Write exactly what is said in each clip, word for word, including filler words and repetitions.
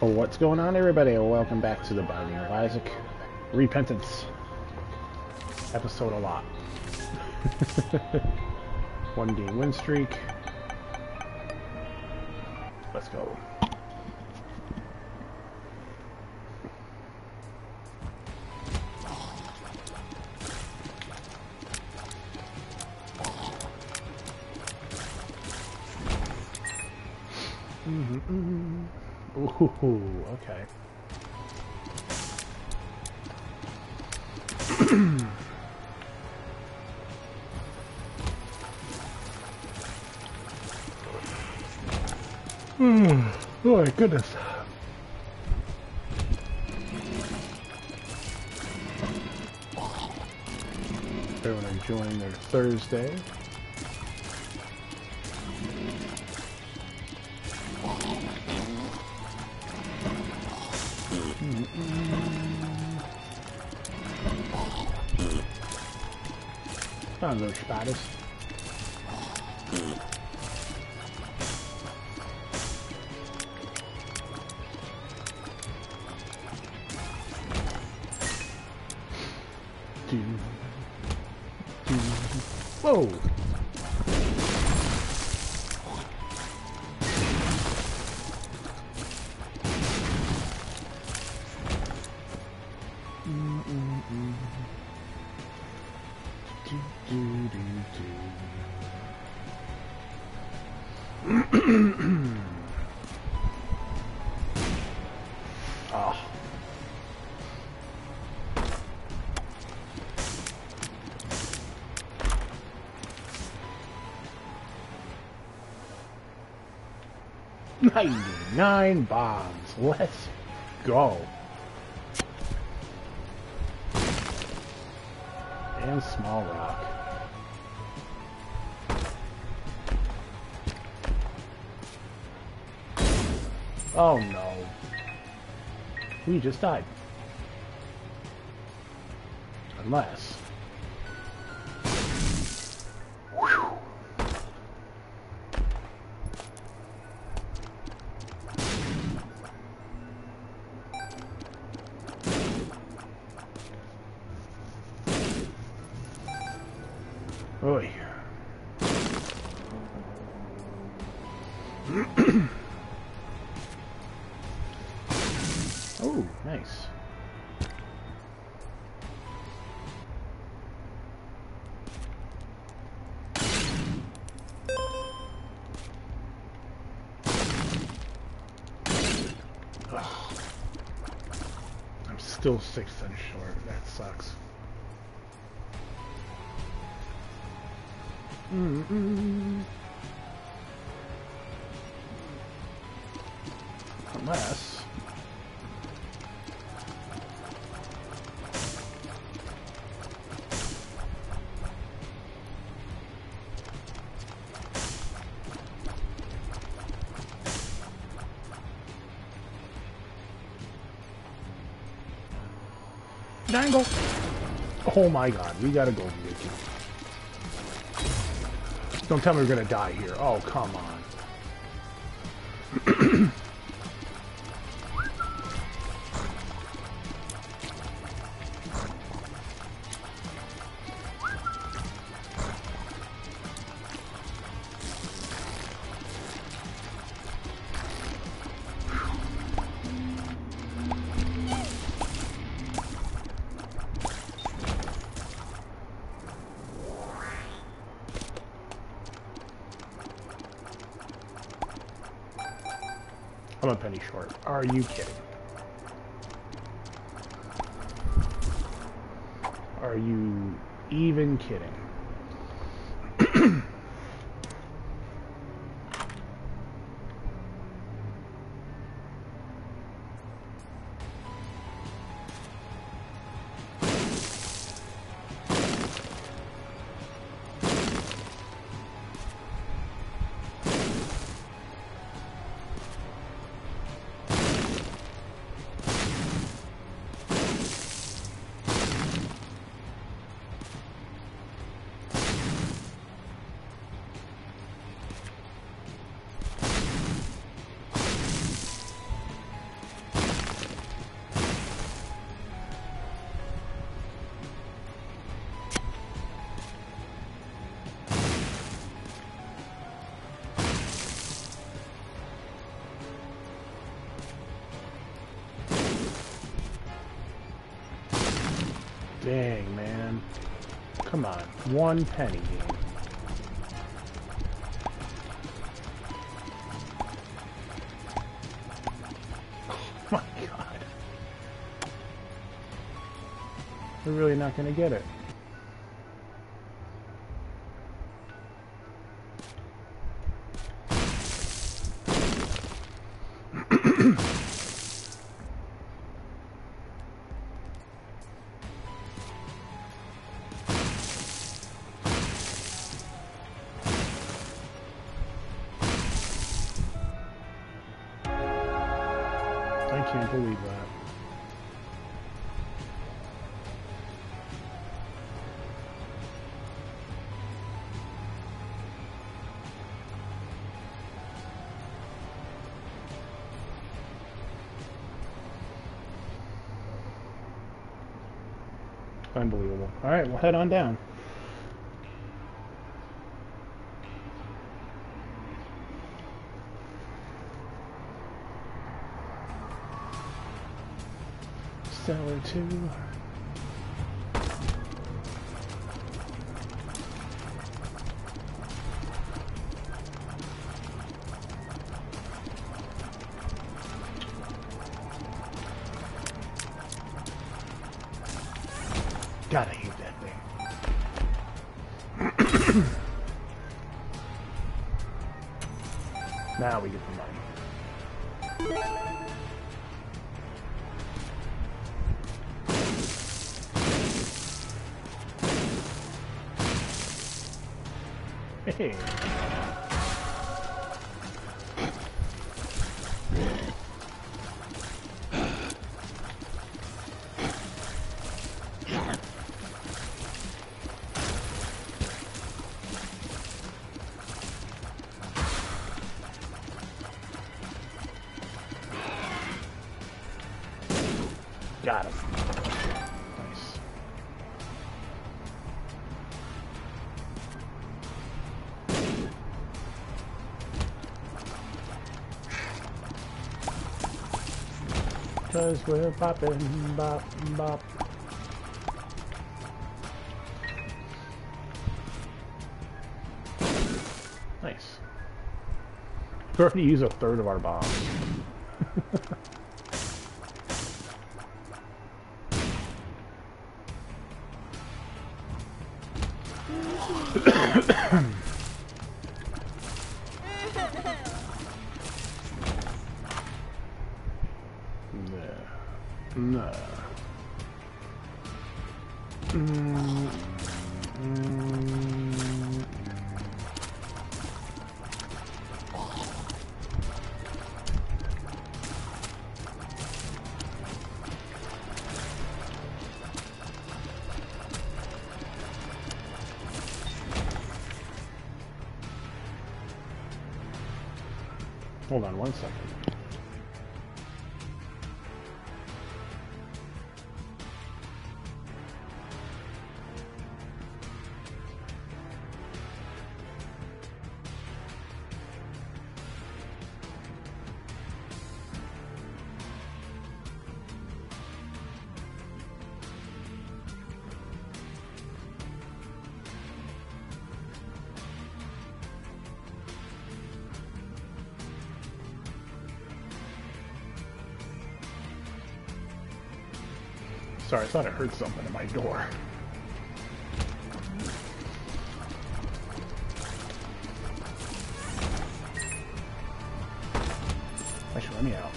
What's going on, everybody? Welcome back to the Binding of Isaac Repentance episode a lot. One game win streak. Let's go. Mm-hmm, mm-hmm. Ooh, okay. Mm. Oh my goodness. Everyone enjoying their Thursday. Found those spiders. Whoa! Oh. ninety-nine bombs. Let's go. And small rock. Oh no. We just died. Unless. Whew. Oy. Oh, nice. Ugh. I'm still six cents short. That sucks. Mm-mm. Unless... Dangle! Oh my god, we gotta go, Ricky. Don't tell me we're gonna die here. Oh, come on. I'm a penny short. Are you kidding? Are you even kidding? Dang, man. Come on. One penny game. Oh my god. We're really not going to get it. I can't believe that. Unbelievable. Alright, we'll head on down. Cellar two. God, I hate that thing. Now we get the money. Hey. Got him. Nice. Cause we're bopping, bop, bop. Nice. We've already used a third of our bombs. No. Mm, mm, Hold on one second. Sorry, I thought I heard something at my door. Actually, let me out.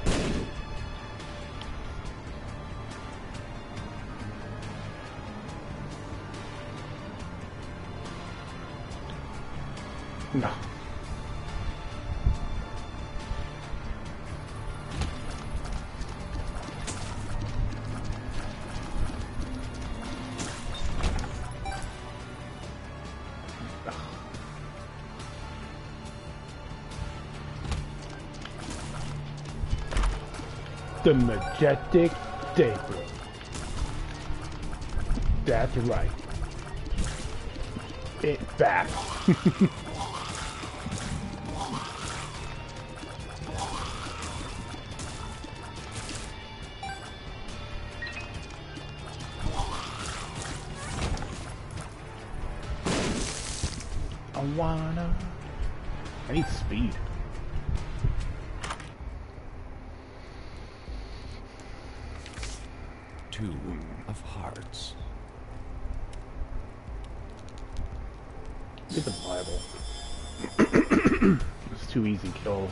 No. The Majestic Daybreak. That's right. It's back. marijuana. I need speed. Two of hearts. Get the Bible. It's two easy kills.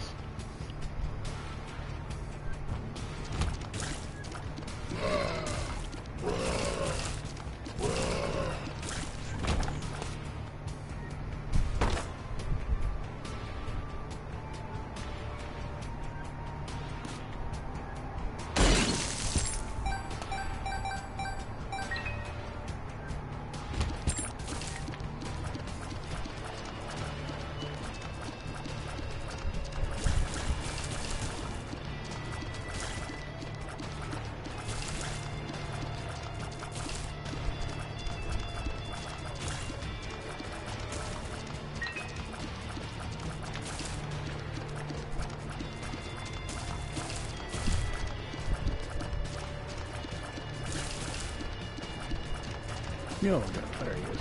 Oh, there he is.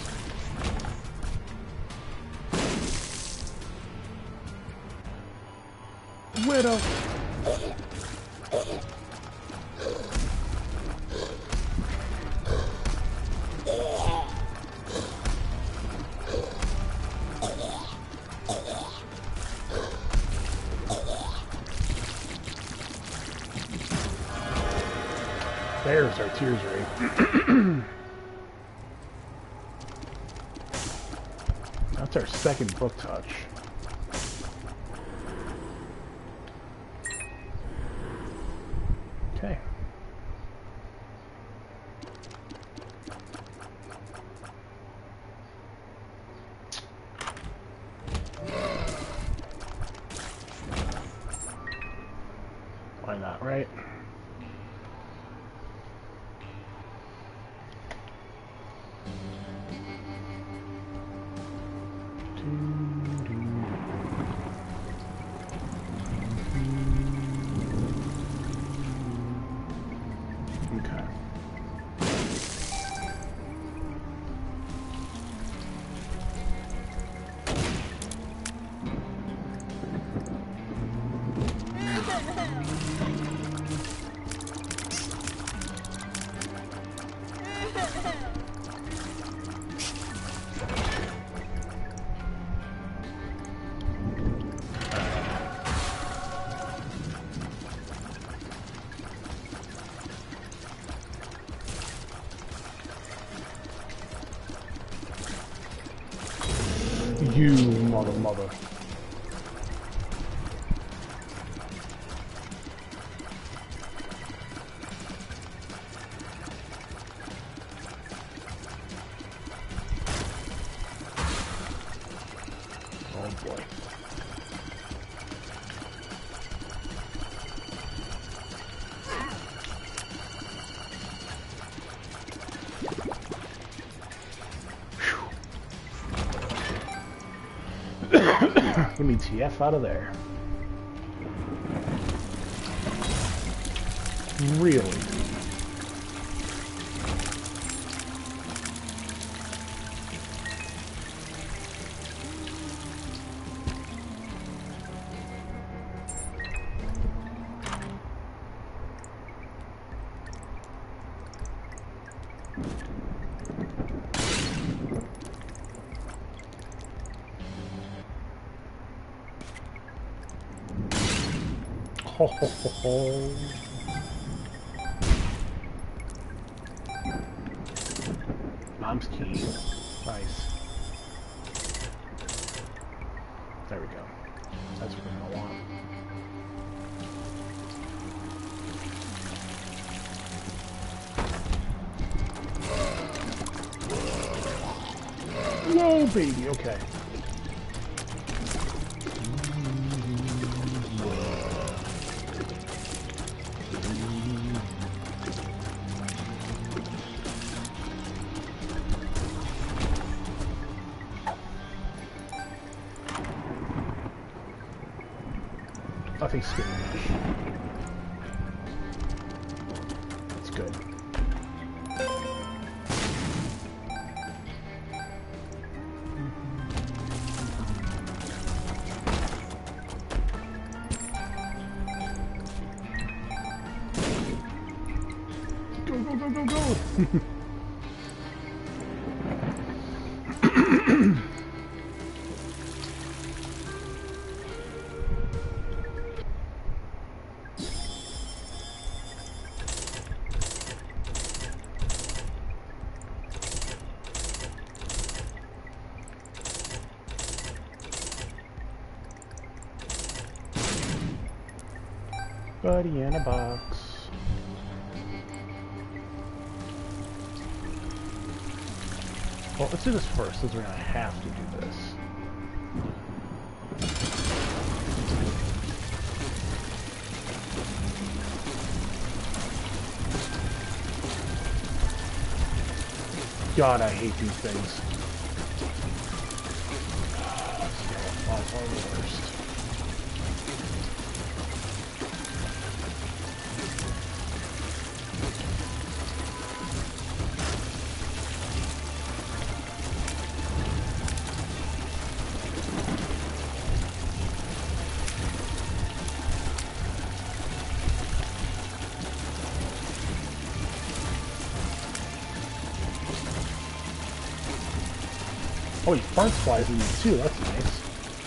Widow. There's our tears rate. That's our second book touch. Okay. Why not, right? You mother mother. Oh boy. Let me T F out of there. Really? Ho ho ho ho. Mom's key. Nice. There we go. That's what we're gonna want. Whoa, baby. Okay. Nothing's skinny enough. That's good. Go, go, go, go! Buddy in a box. Well, let's do this first, since we're gonna have to do this. God, I hate these things. Skeletons are the worst. Oh, he farts flies in me too, that's nice.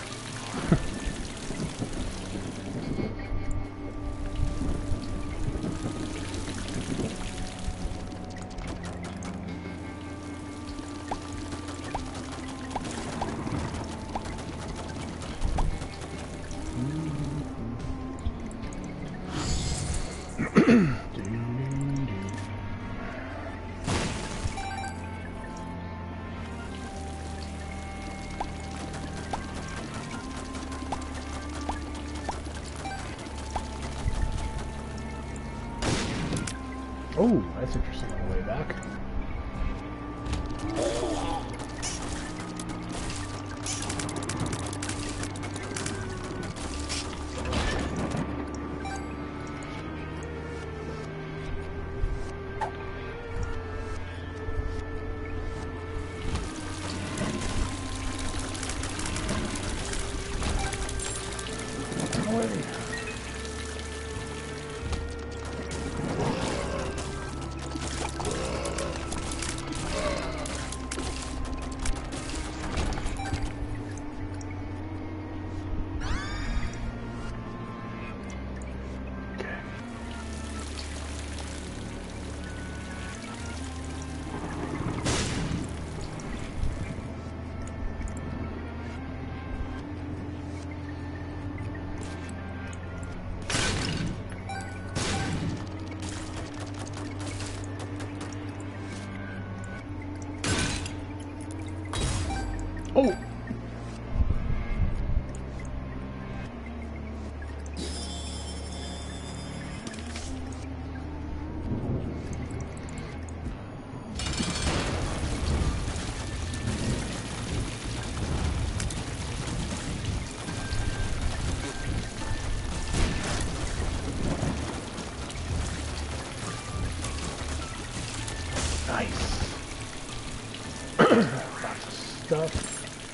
Oh, that's interesting on the way back. Away. Oh! Nice. Lots of stuff.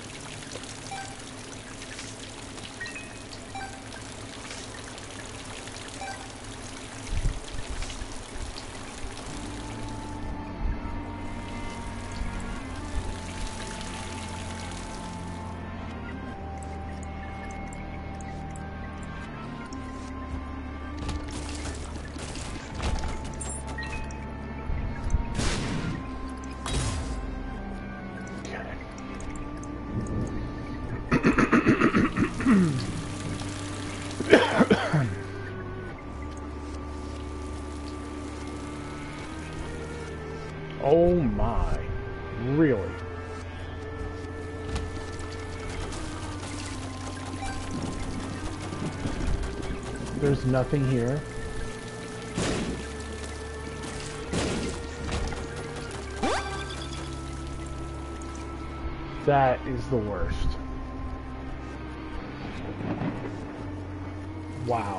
Oh my, really? There's nothing here. That is the worst. Wow.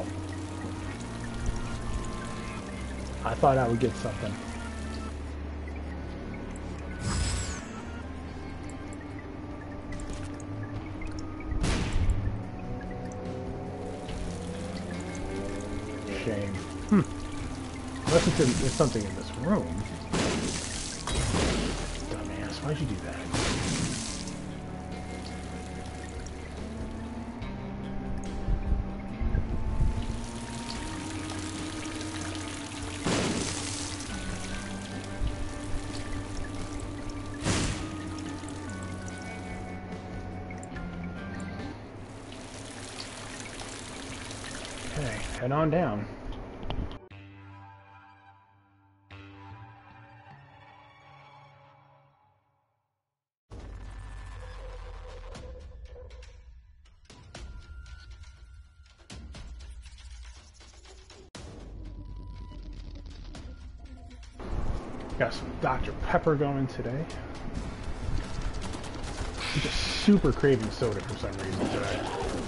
I thought I would get something. Shame. Hmm. Unless it's in, there's something in this room. Dumbass, why'd you do that? Okay, head on down. Got some Doctor Pepper going today. I'm just super craving soda for some reason today.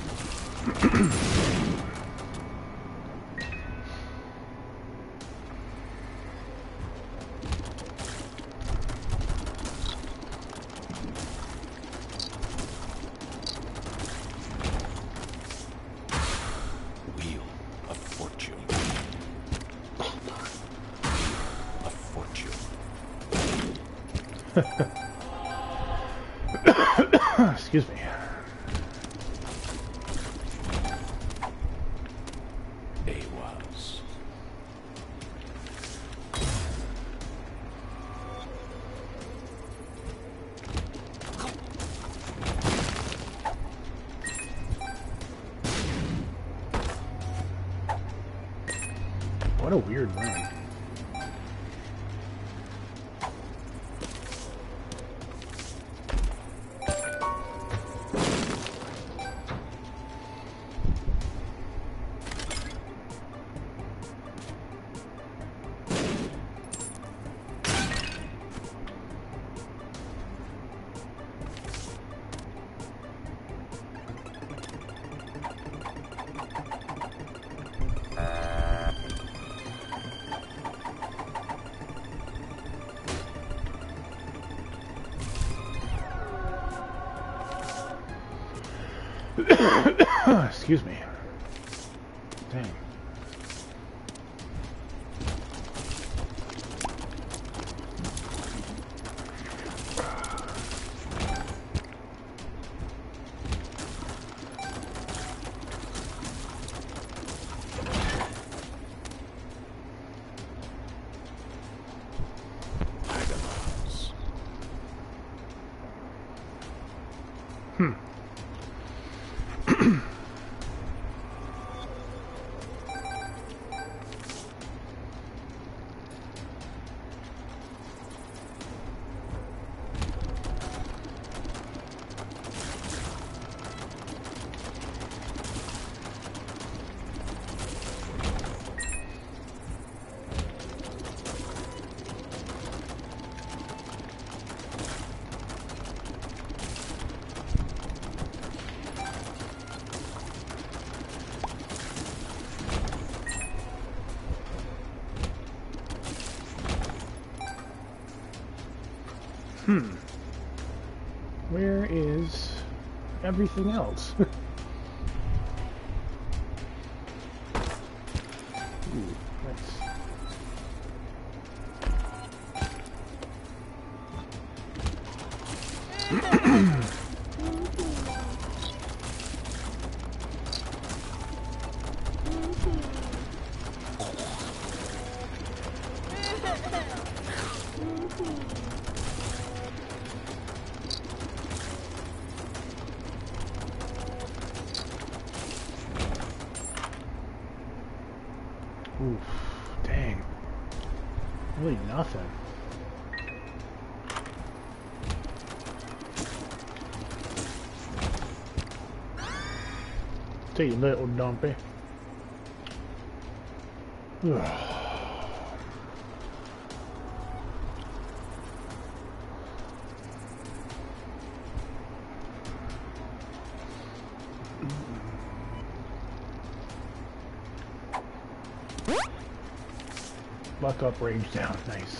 Wheel of Fortune. Of Fortune. Excuse me. A was. What a weird room. Excuse me. Dang. Vagabonds. Hmm. Hmm. Where is everything else? Ooh, that's... Oof, dang. Really nothing. Take you little dumpy. Ugh. Luck up, rage down. Nice.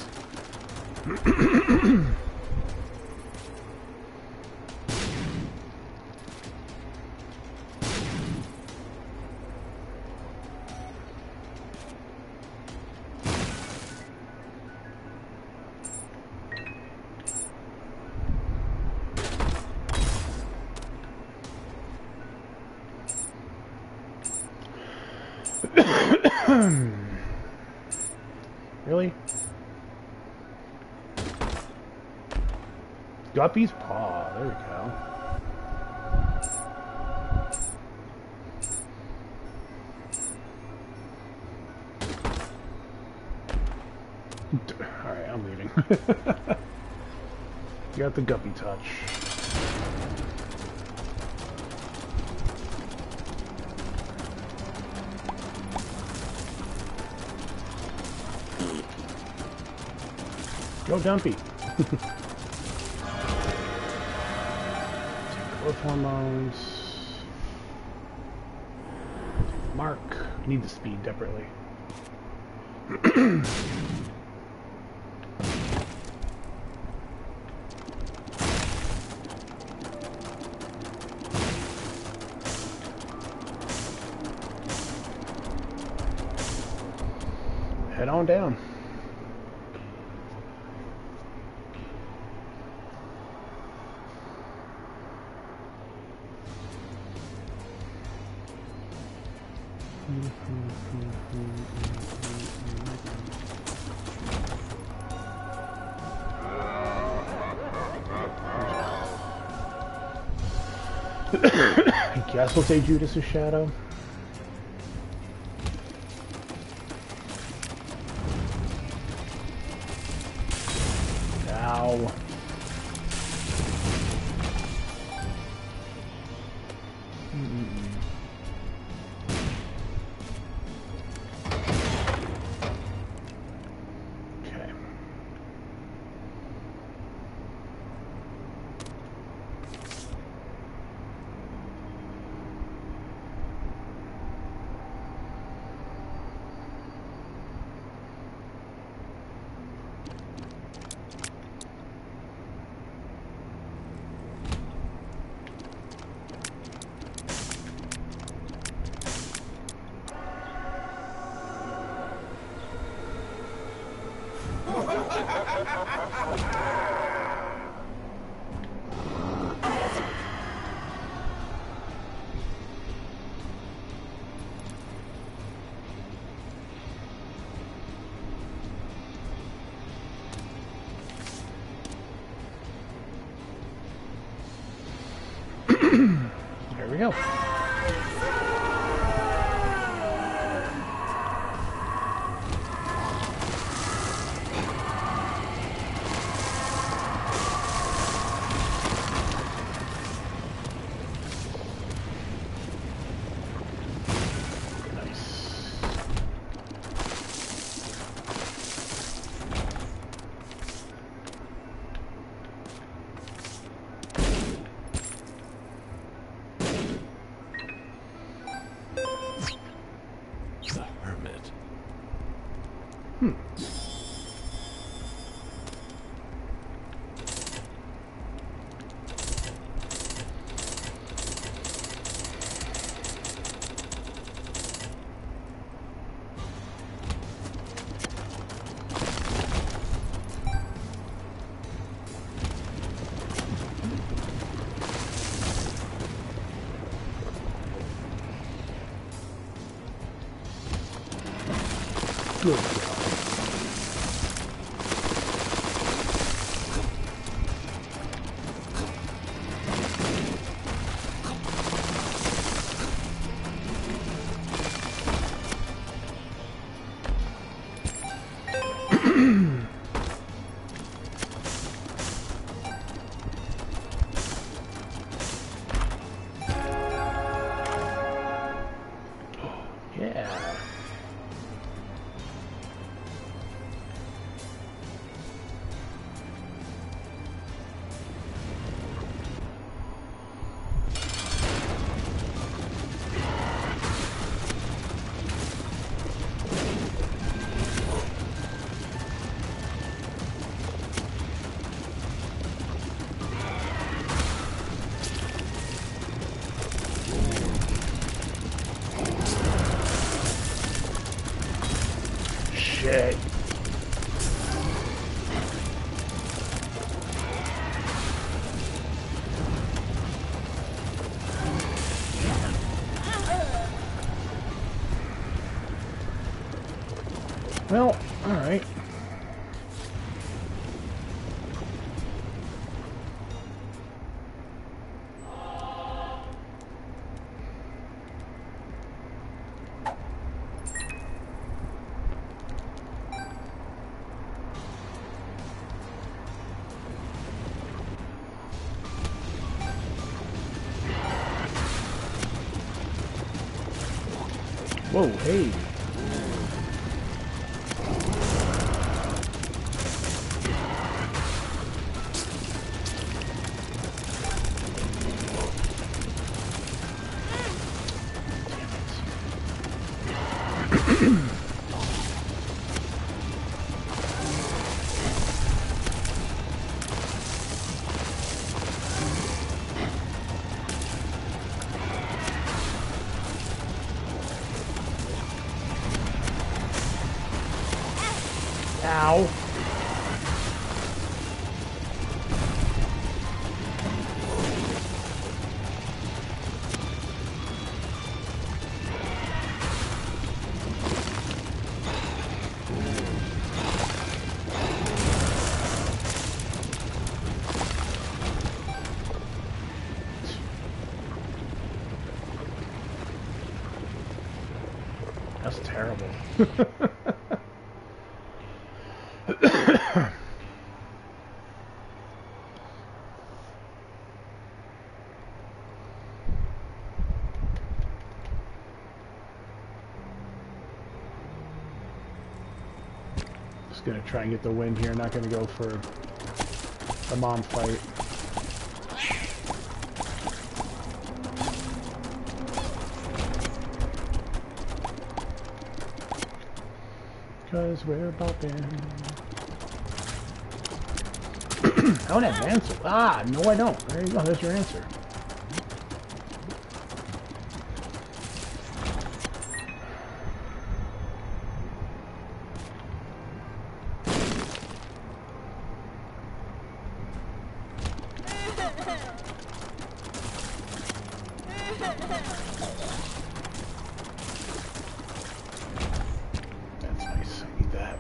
Really? Guppy's paw. There we go. Alright, I'm leaving. You got the guppy touch. Go Dumpy. Growth hormones. Mark. Need the speed desperately. Head on down. I guess we'll say Judas' shadow. Ow. Mm-mm. Okay. There we go. Hmm. Good job. Yeah. Shit. Alright. Whoa, hey. Ow. That's terrible. Just gonna try and get the win here, not gonna go for a mom fight. Cause we're bopping. I don't have an answer. Ah, no I don't. There you go, there's your answer. That's nice. I need that.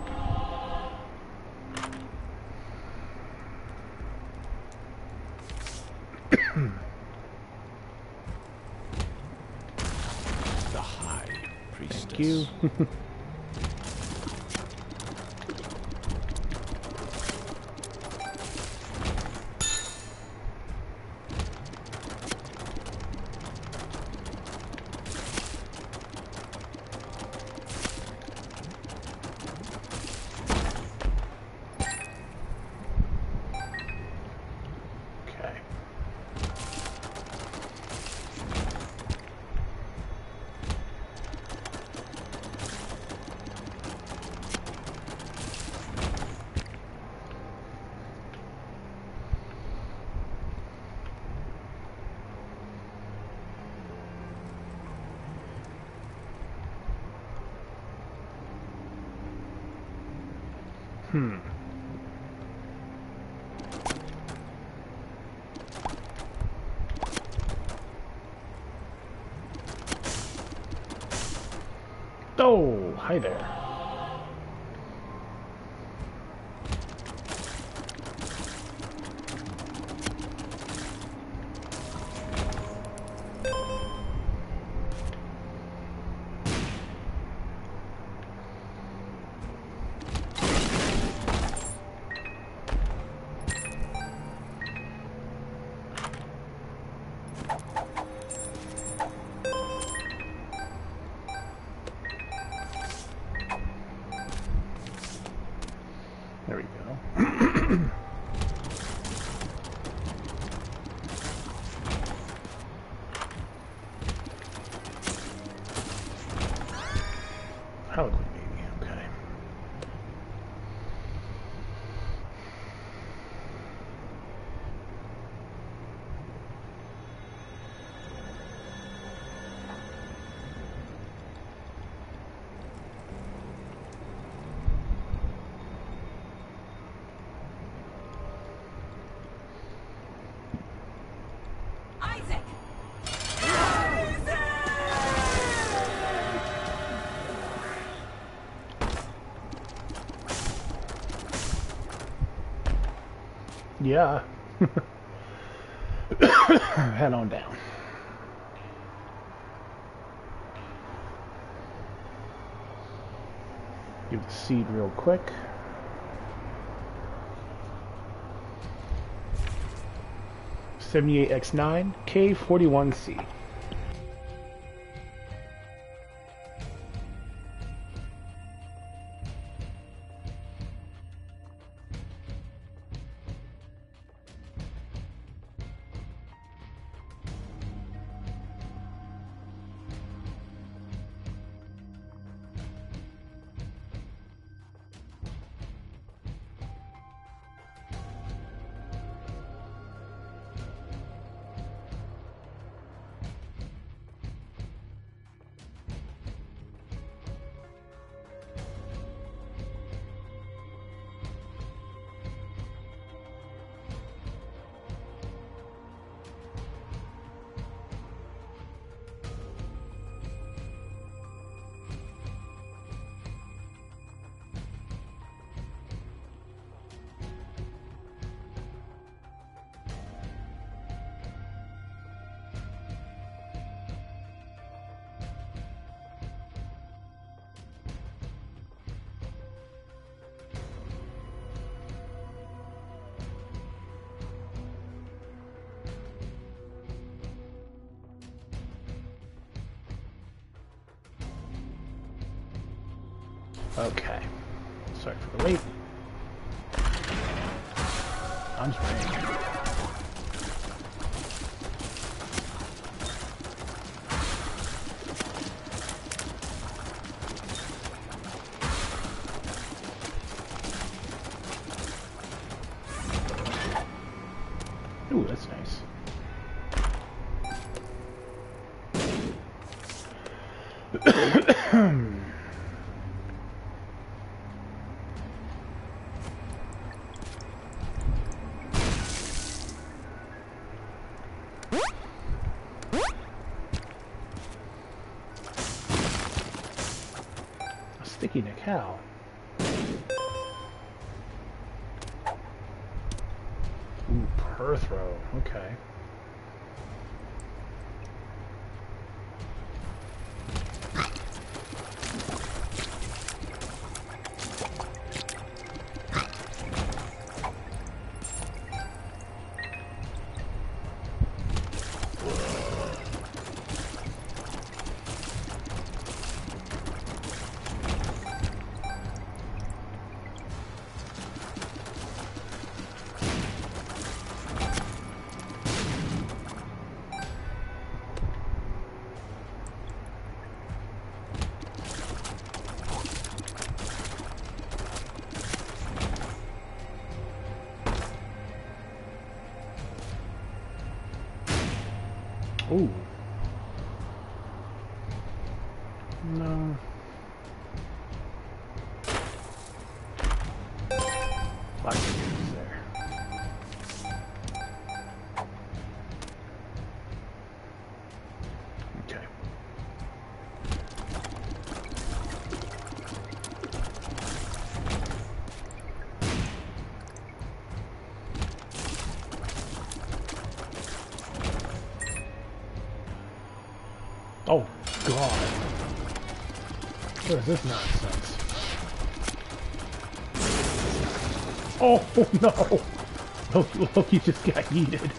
The High Priestess. Thank you. Okay. Hmm. Oh, hi there. There we go. Harlequin baby, okay. Yeah. Head on down. Give the seed real quick. seventy-eight X nine, K forty-one C. Okay. Sorry for the wait. I'm just waiting. Ooh, that's nice. Sticky Nick, how? Ooh, per throw. Okay. Ooh. No. Lots of things there. Okay. Oh, God. What is this nonsense? Oh, no! Look, look, he just got yeeted.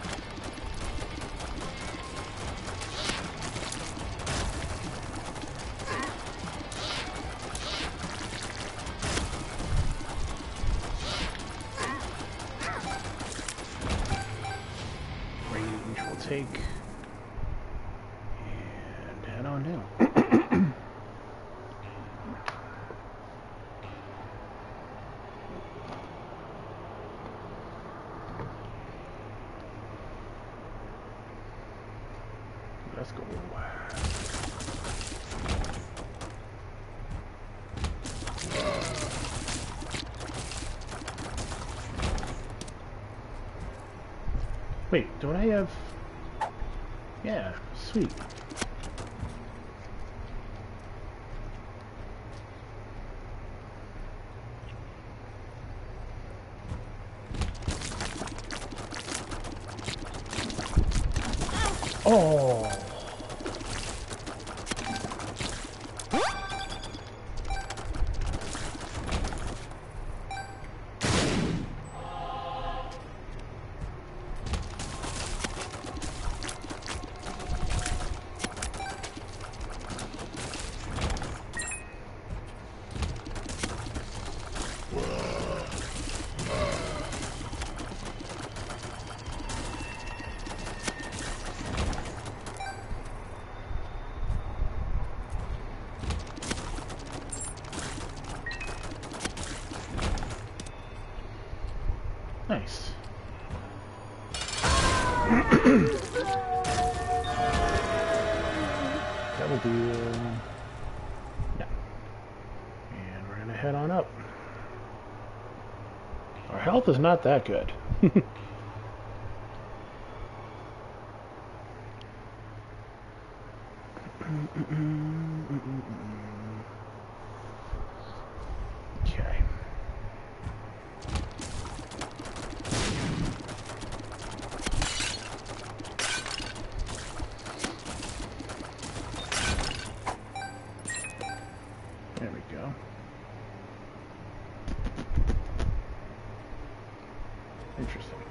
Range will take... head on down. Let's go. Wait, don't I have... Yeah, sweet. Oh. Nice. That will be, uh, yeah. And we're gonna head on up. Our health is not that good. Okay. There we go. Interesting.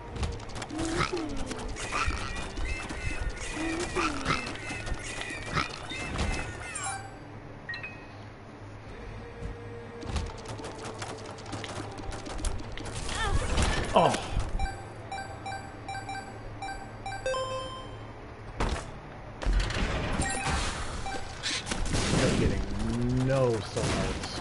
Oh. They're getting no sunlights.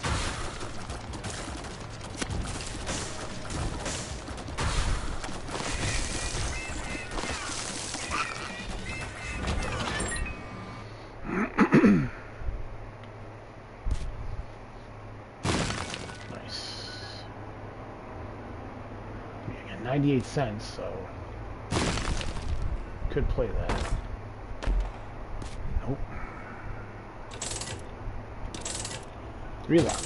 Nice. I got ninety-eight cents, so could play that. Nope. Relock.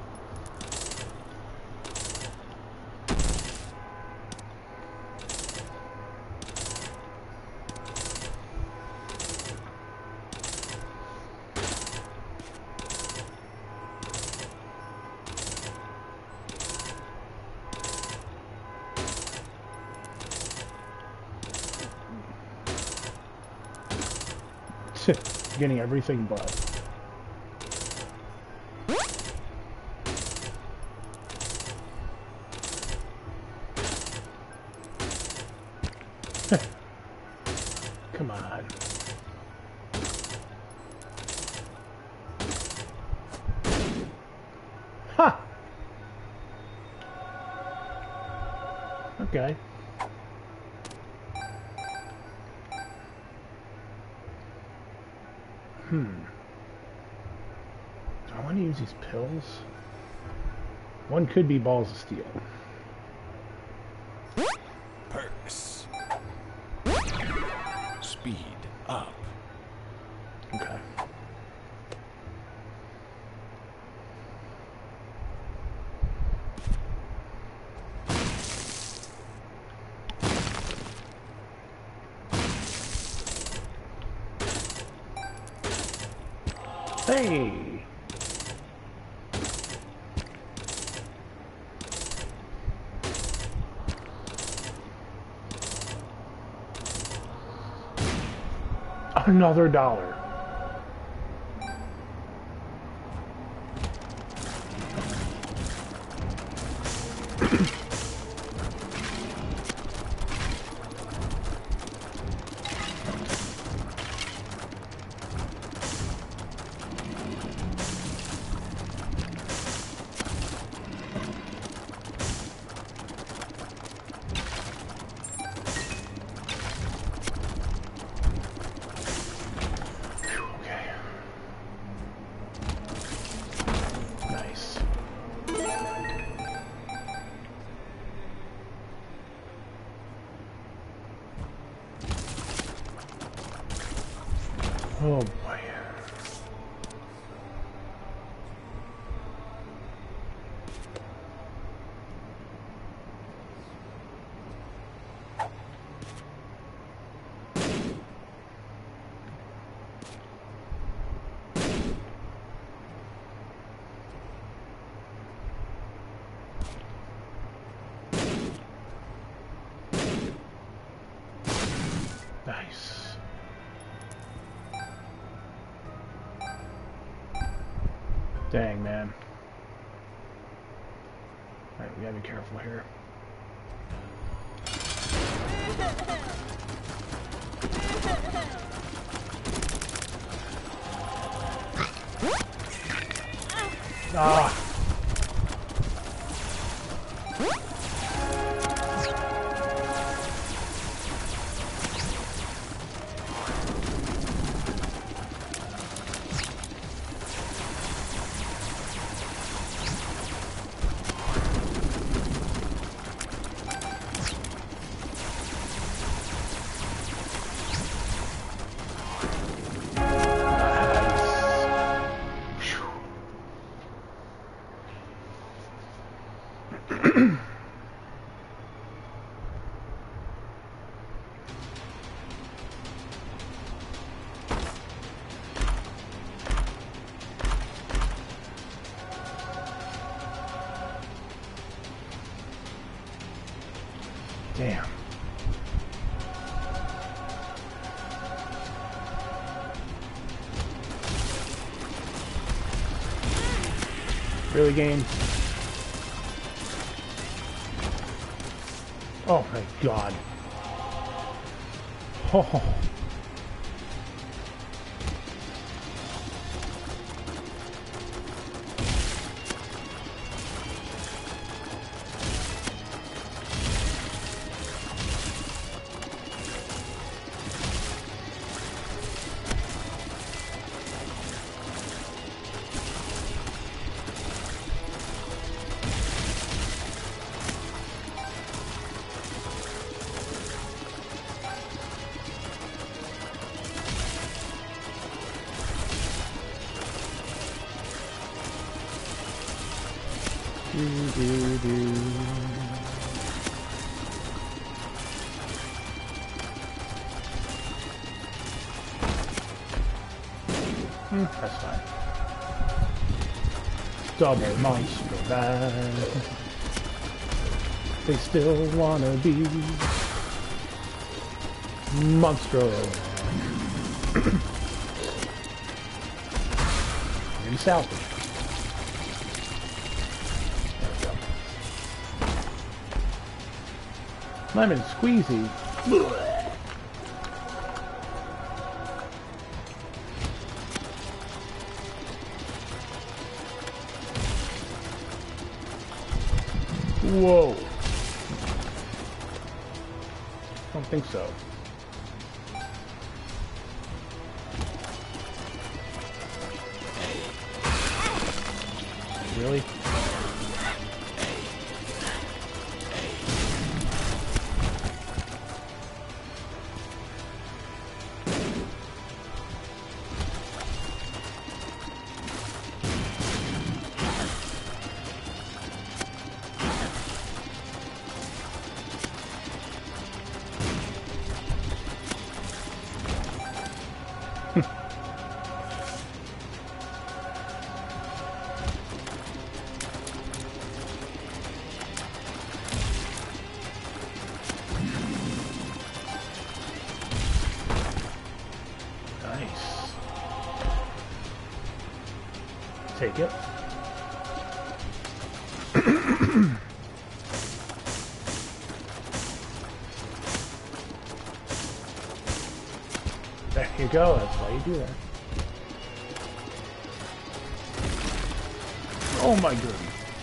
Getting everything but. Come on. Ha! Okay. Hmm. Do I want to use these pills? One could be balls of steel. Perks. Speed up. Okay. Hey! Another dollar. Oh boy. Dang, man. Alright, we gotta be careful here. Ah! Damn. Really, game? Oh my god. Oh. Do, do, do. Hmm, that's fine. Double monster bag. They still wanna be Monstro. Maybe salvage. Lemon squeezy. Whoa. Don't think so. Really? Take it. There you go, that's why you do that. Oh my goodness.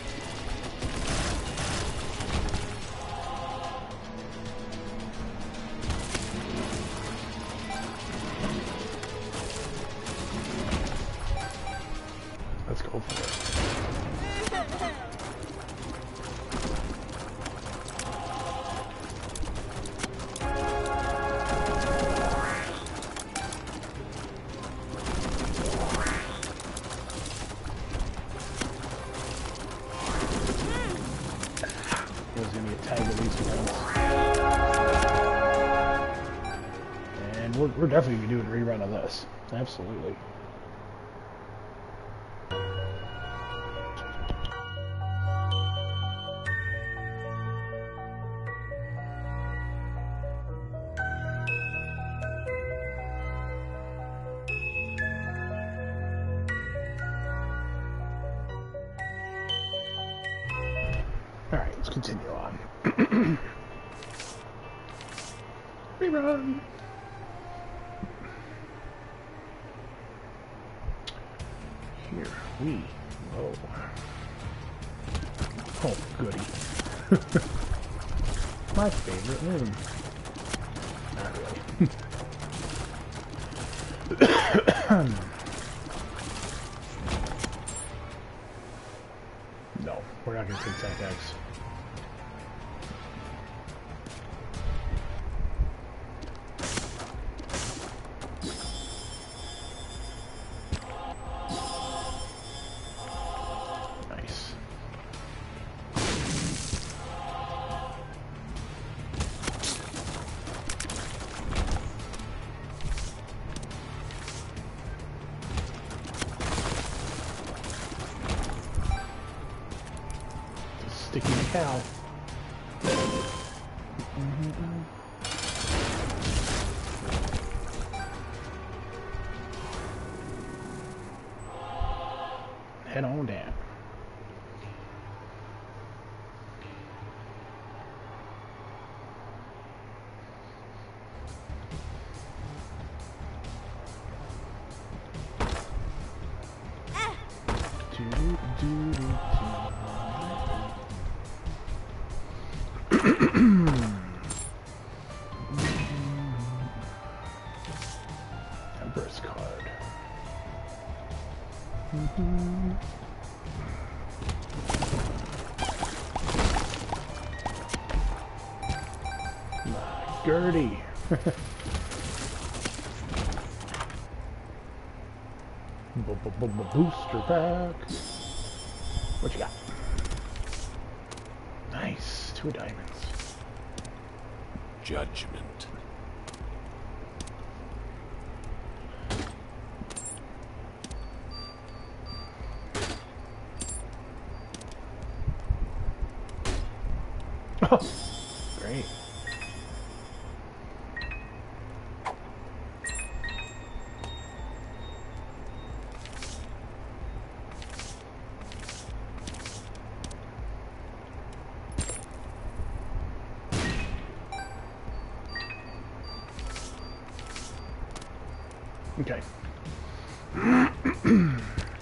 Let's go for it. There's gonna be a tag of these ones. And we're, we're definitely gonna do a rerun of this. Absolutely. Alright, let's continue on. Rerun! Here we go. Oh, goody. My favorite room. Not really. No, we're not going to take Tank X. Nice. Sticky cow. Head on down. Do, do, do, do. Empress card. Mm-hmm. My Gertie. Booster pack. What you got? Nice. Two diamonds. Judgment. Oh, great. Okay. Dang.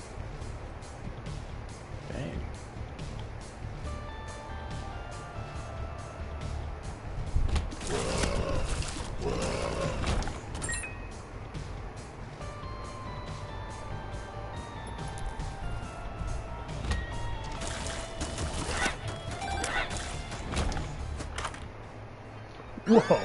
Whoa.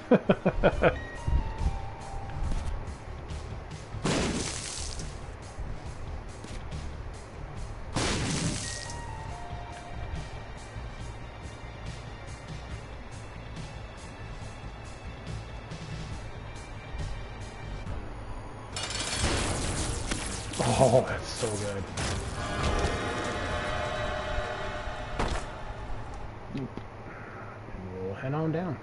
Oh, that's so good. We'll head on down.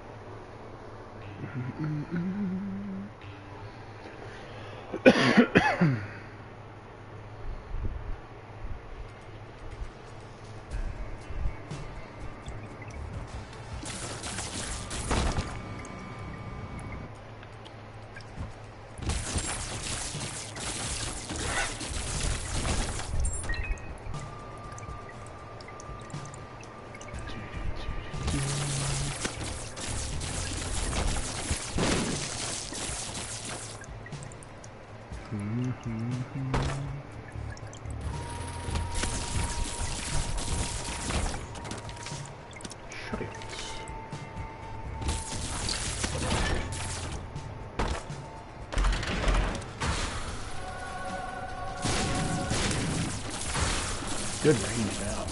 Good range now.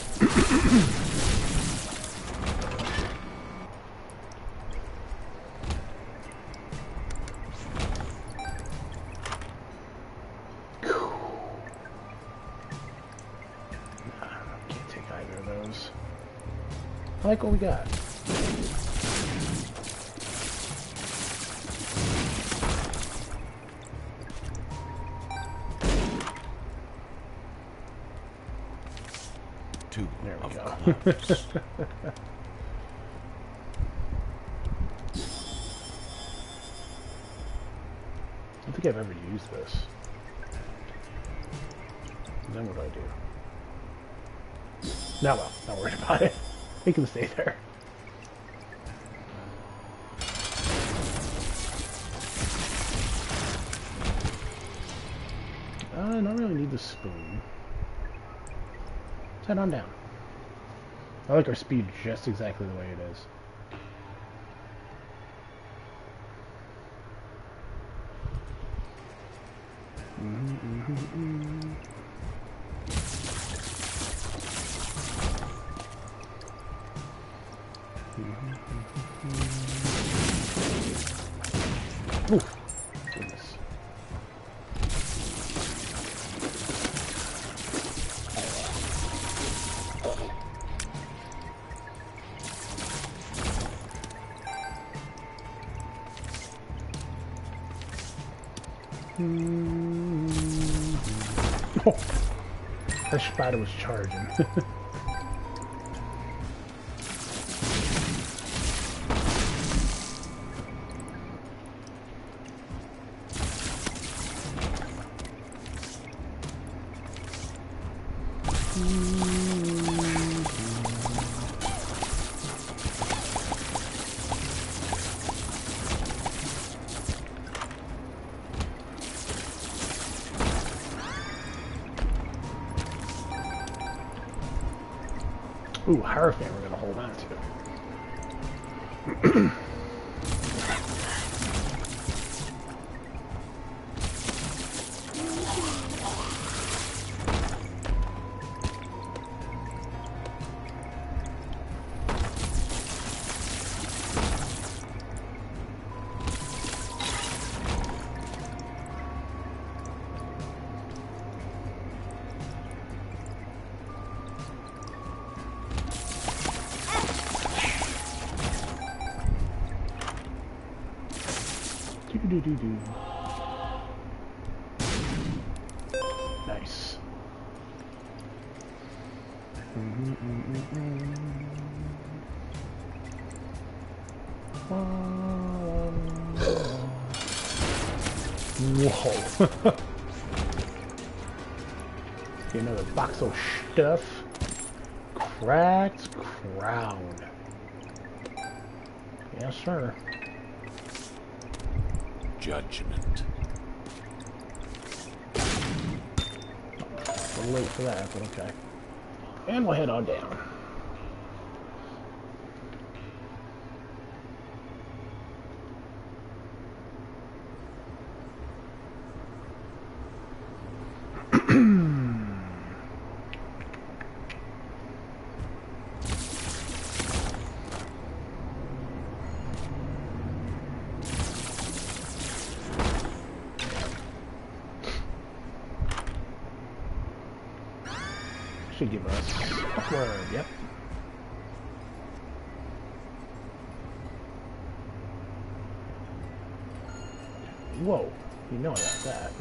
Can't take either of those. I like what we got. Two There we of go. I don't think I've ever used this. And then what do I do? Now, well, not worried about it. It can stay there. Uh, I don't really need the spoon. Let's head on down. I like our speed just exactly the way it is. Mm-hmm, mm-hmm, mm-hmm. Mm-hmm, mm-hmm. Oof. Goodness. Oh, that spider was charging. Ooh, Hierophant we're gonna hold on to. Do do do. Nice. Mm-hmm, mm-hmm, mm-hmm. Whoa. Get another box of stuff. Cracked crown. Yes, sir. Judgment. A little late for that, but okay. And we'll head on down. Should give us upward, yep. Whoa, you know about that.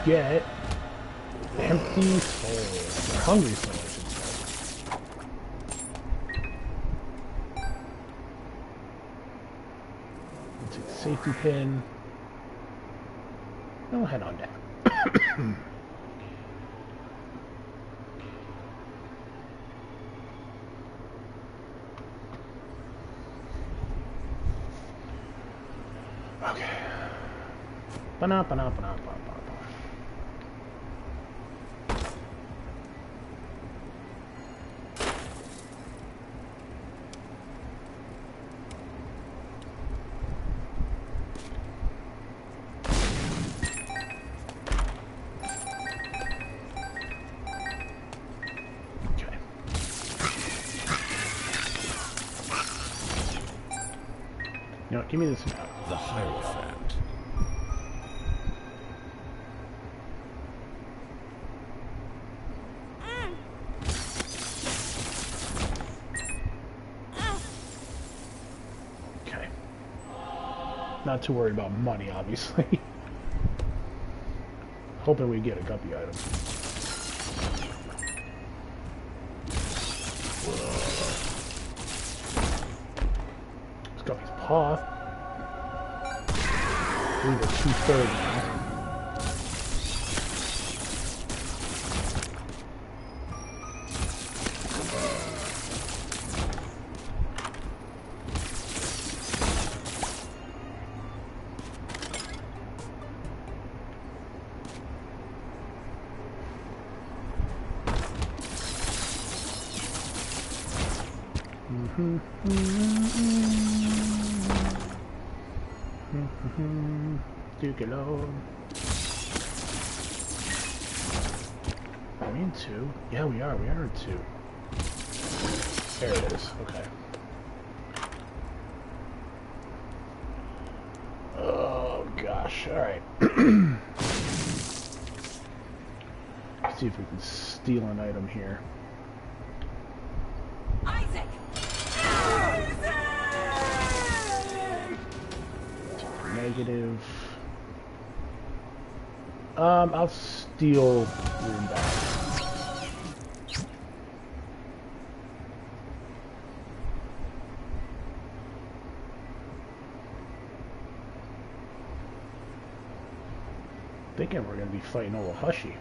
get empty soul, or hungry soul, I should say. We'll take the safety pin. And we'll head on down. Okay. Ba-na, ba-na, ba-na, ba-na, ba-na. Okay. You know what, give me this map. The Hierophant. Okay. Not too worried about money, obviously. Hoping we get a guppy item. It's Guppy's paw. I believe it's two-thirds now. Duke alone. Are we in two? Yeah, we are. We are in two. There it is. Okay. Oh gosh. All right. Let's see if we can steal an item here. Isaac! Negative. Um, I'll steal room back. Thinking we're gonna be fighting over Hushy.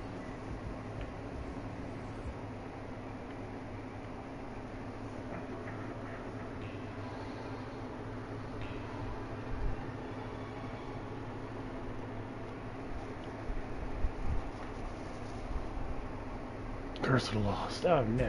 Curse of the Lost. Oh no.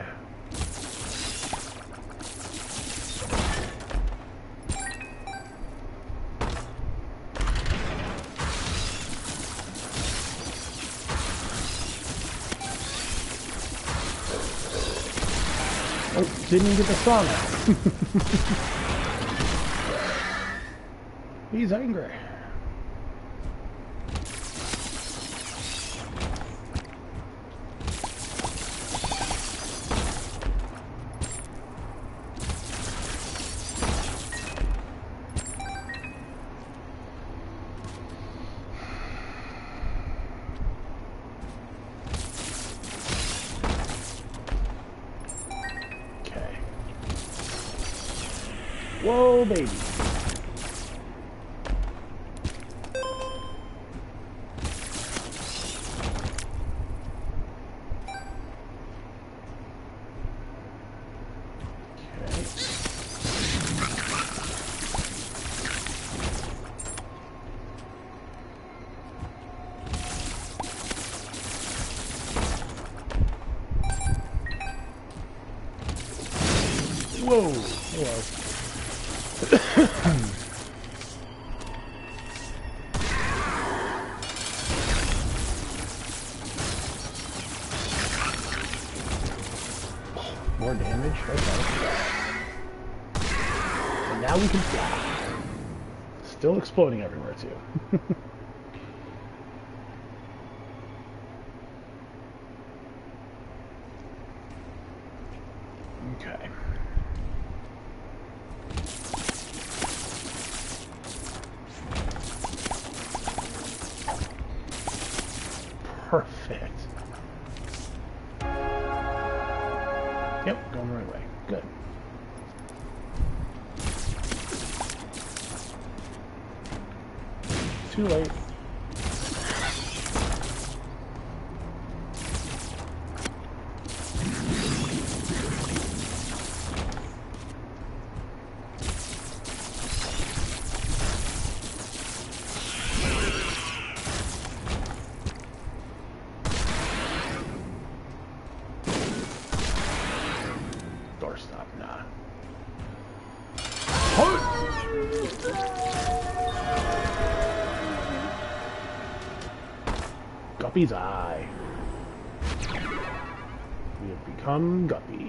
Oh, didn't even get the song out. He's angry. Whoa, baby. Whoa. Hello. More damage? Okay. And now we can fly. Still exploding everywhere, too. Okay. Perfect. Yep, going the right way. Good. Too late. Doorstop, nah. Guppy's eye. We have become Guppy.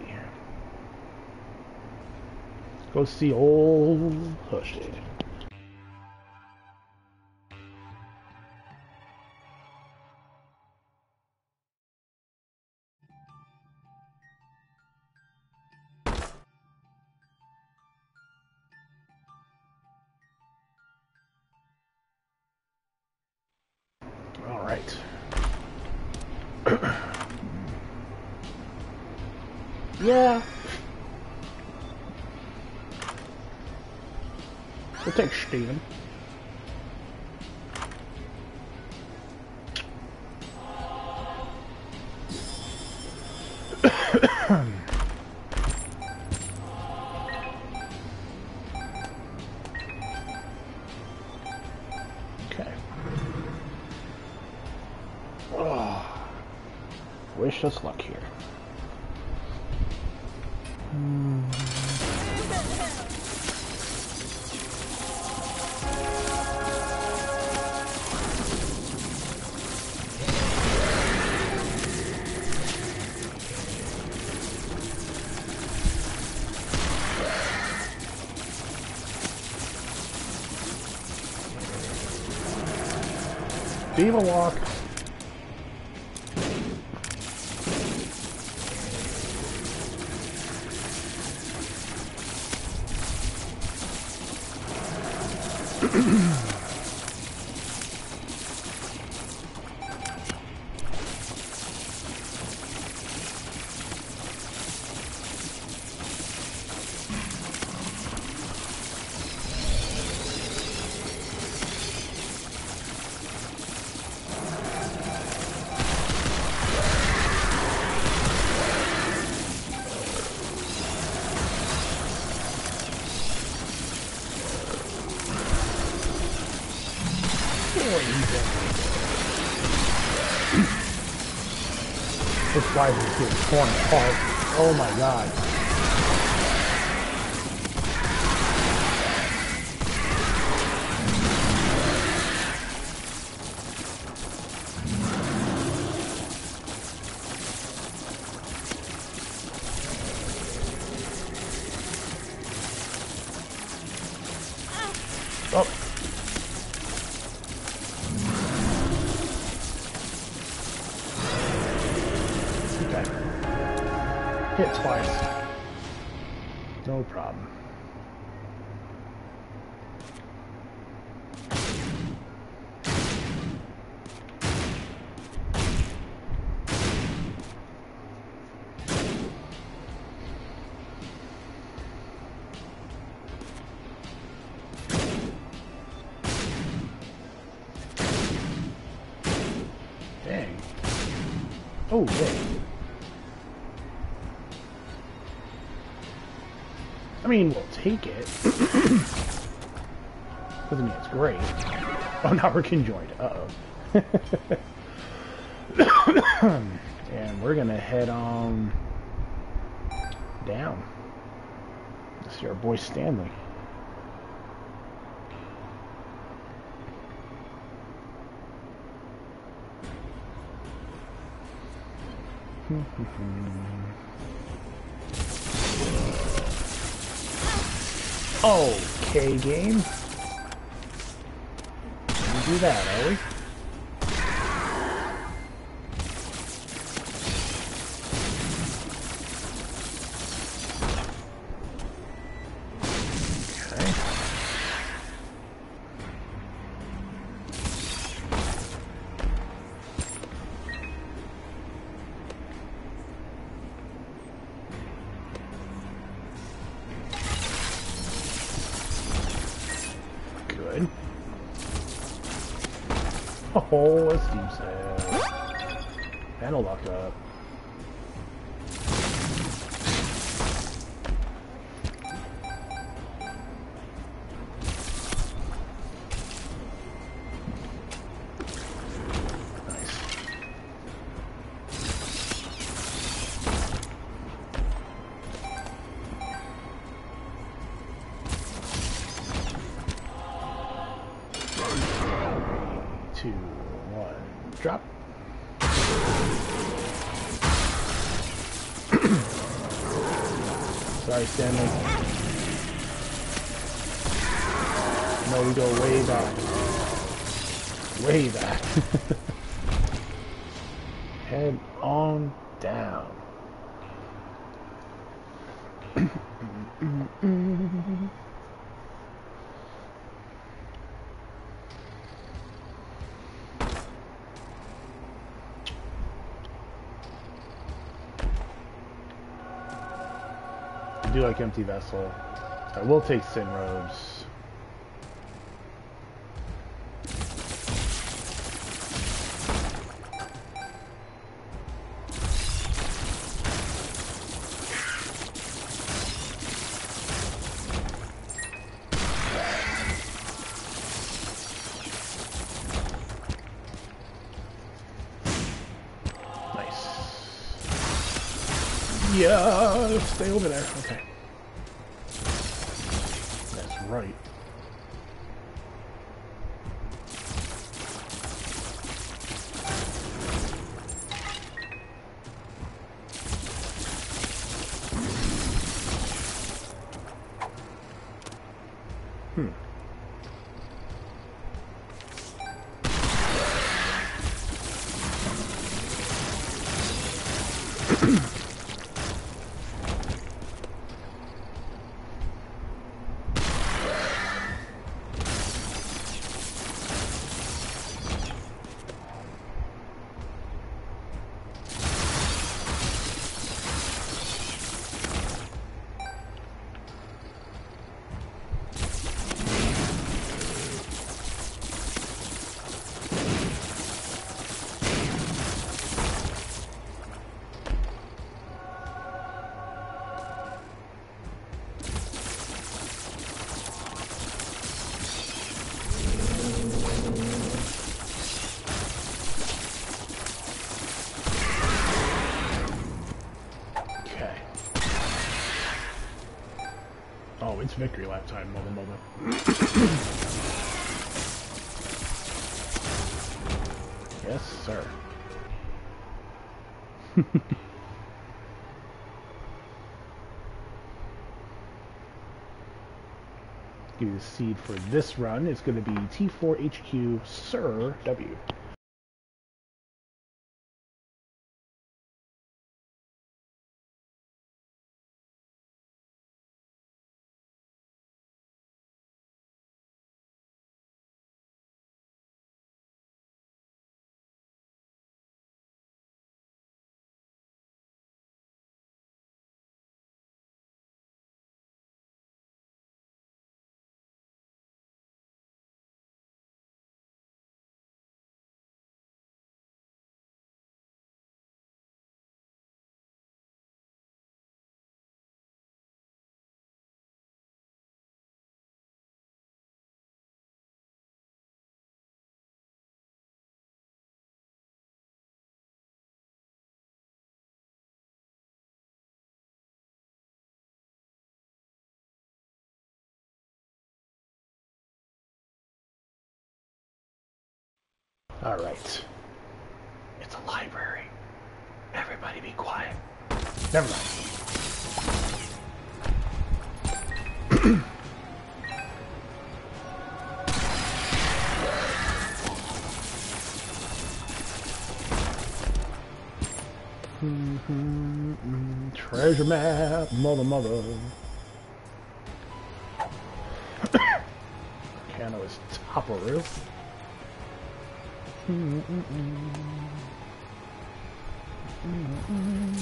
Go see old Hushy. All right. Yeah. We'll take Steven. Okay. Oh, wish us luck here. Hmm. Diva walk. This guy is getting torn apart. Oh my god. Oh. Hit twice. No problem. Dang. Oh, dang. I mean, we'll take it. Doesn't mean it's great. Oh, now we're conjoined. Uh-oh. And we're gonna head on down. See our boy Stanley. Okay, game. We do that, are we? Okay. Oh, a steam sale. Panel locked up. Two, one, drop. Sorry, Stanley. No, we go way back. Way back. Head on down. I do like Empty Vessel. I will take Sin Robes. Nice. Yeah, stay over there. Okay. That's right. Hmm. Oh, it's victory lap time, mother mother. Yes, sir. Give you the seed for this run. It's going to be T four H Q Sir W. All right. It's a library. Everybody be quiet. Never mind. Treasure map, mother, mother. Cano is top of roof. Mm -mm -mm. Mm -mm.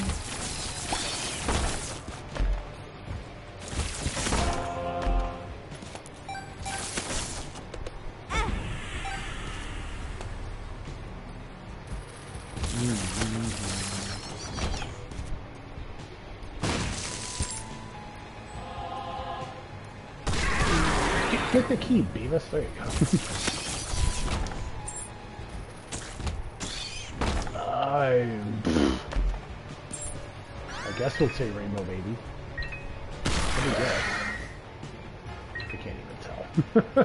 Get, get the key, Beavis. There you go. I, I guess we'll say Rainbow Baby. What do you guess? I can't even tell.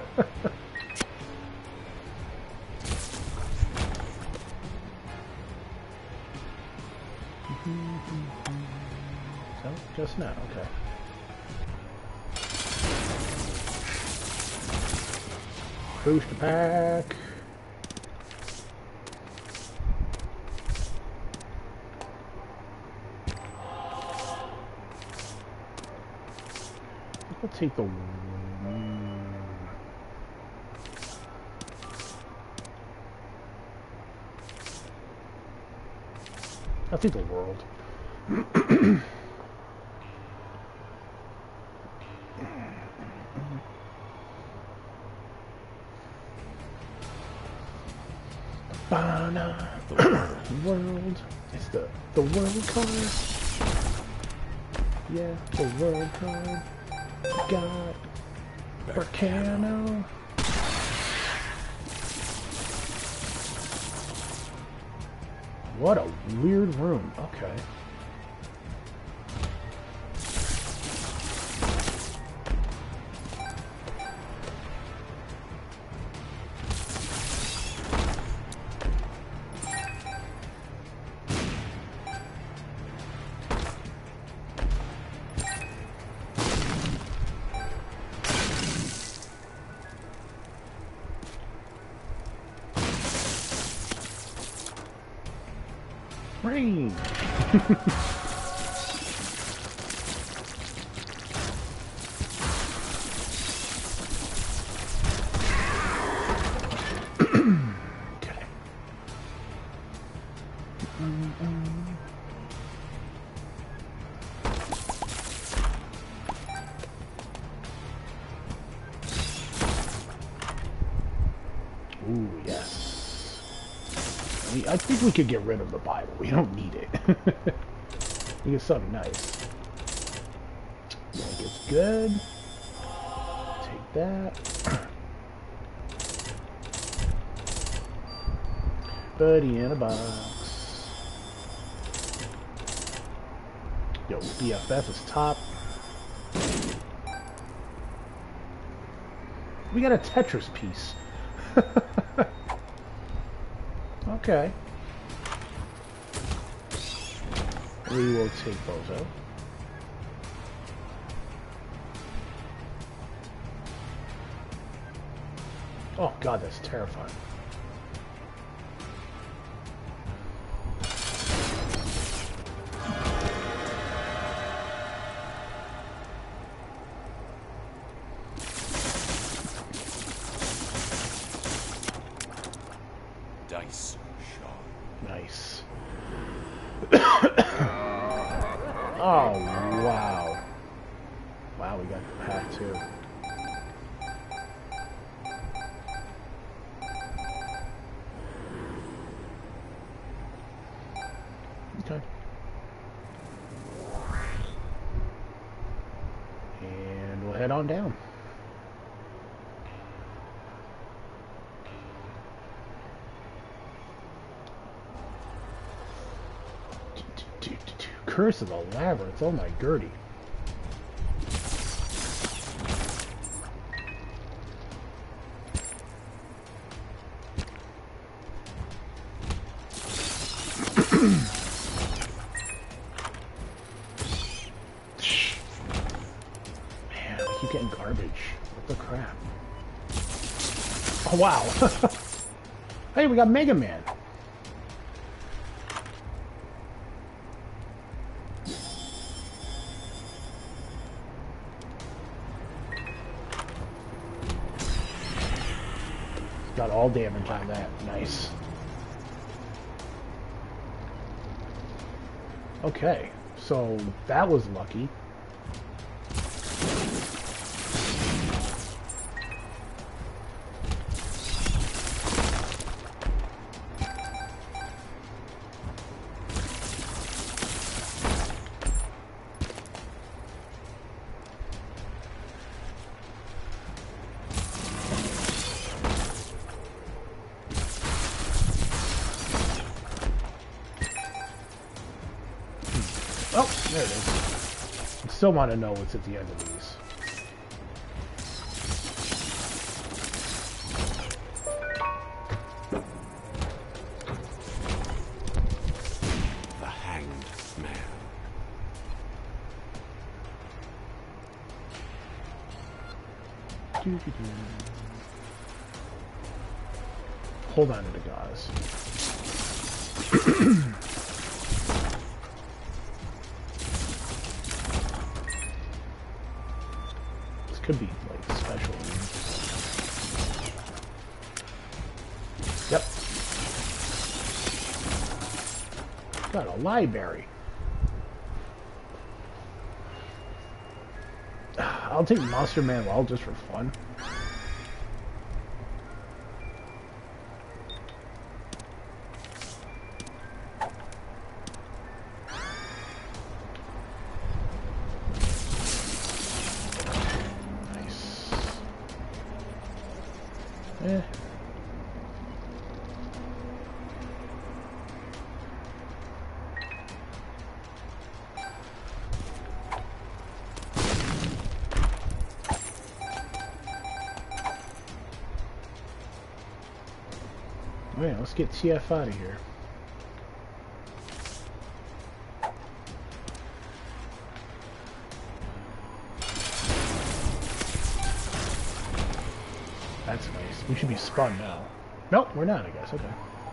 So, just now, okay. Booster pack. I'll take the... I'll take the world. Bana, the world. It's the the world card. Yeah, the world card. Got Volcano. What a weird room. Okay. Rain. Okay. Ooh, yes. I think we could get rid of the Bible. We don't need it. We get something nice. Like it's good. Take that. Buddy in a box. Yo, B F F is top. We got a Tetris piece. Okay. We will take Bozo. Oh god, that's terrifying. Dice shot. Nice. Oh, wow. Wow, we got the pack too. Okay. And we'll head on down. Curse of the Labyrinth. Oh my Gertie. Man, I keep getting garbage. What the crap? Oh wow. Hey, we got Mega Man. Got all damage on that. Nice. Okay, so that was lucky. There it is. I still want to know what's at the end of these. The Hanged Man. Doo-doo-doo. Hold on to the gauze. This could be like special. Yep. Got a library. I'll take Monster Manual just for fun. Nice. Eh. Alright, let's get T F out of here. That's nice. We should be spun now. Nope, we're not, I guess. Okay.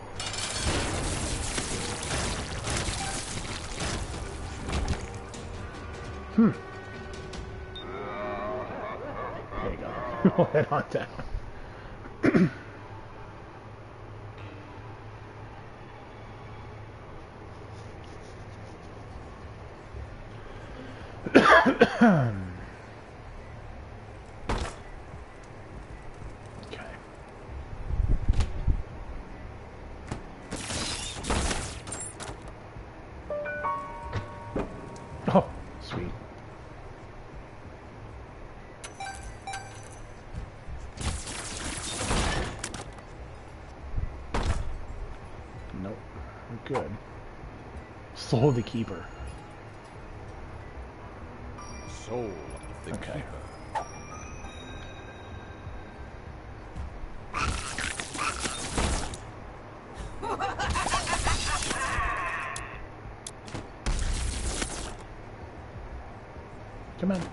Hmm. There you go. We'll head on down. Okay. Oh, sweet. Nope, we're good. Soul of the Keeper. Soul of the Okay. Keeper. Come on.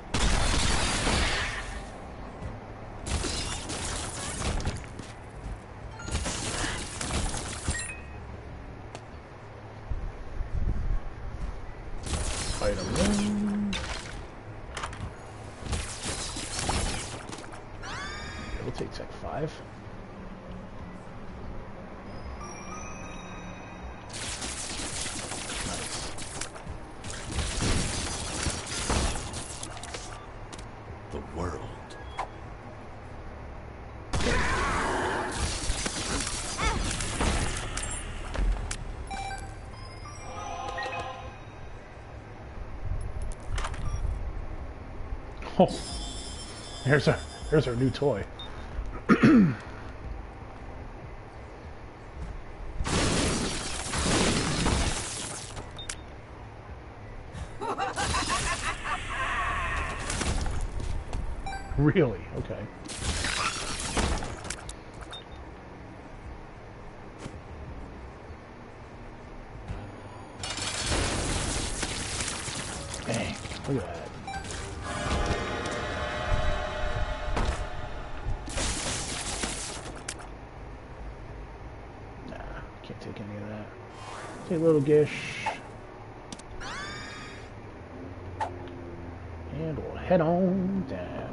Item room. Okay, we'll take Tech five. Nice. The world. Oh, there's our there's our new toy. Really? Okay. Dang, look at that. Nah, can't take any of that. Take a little Gish. And we'll head on down.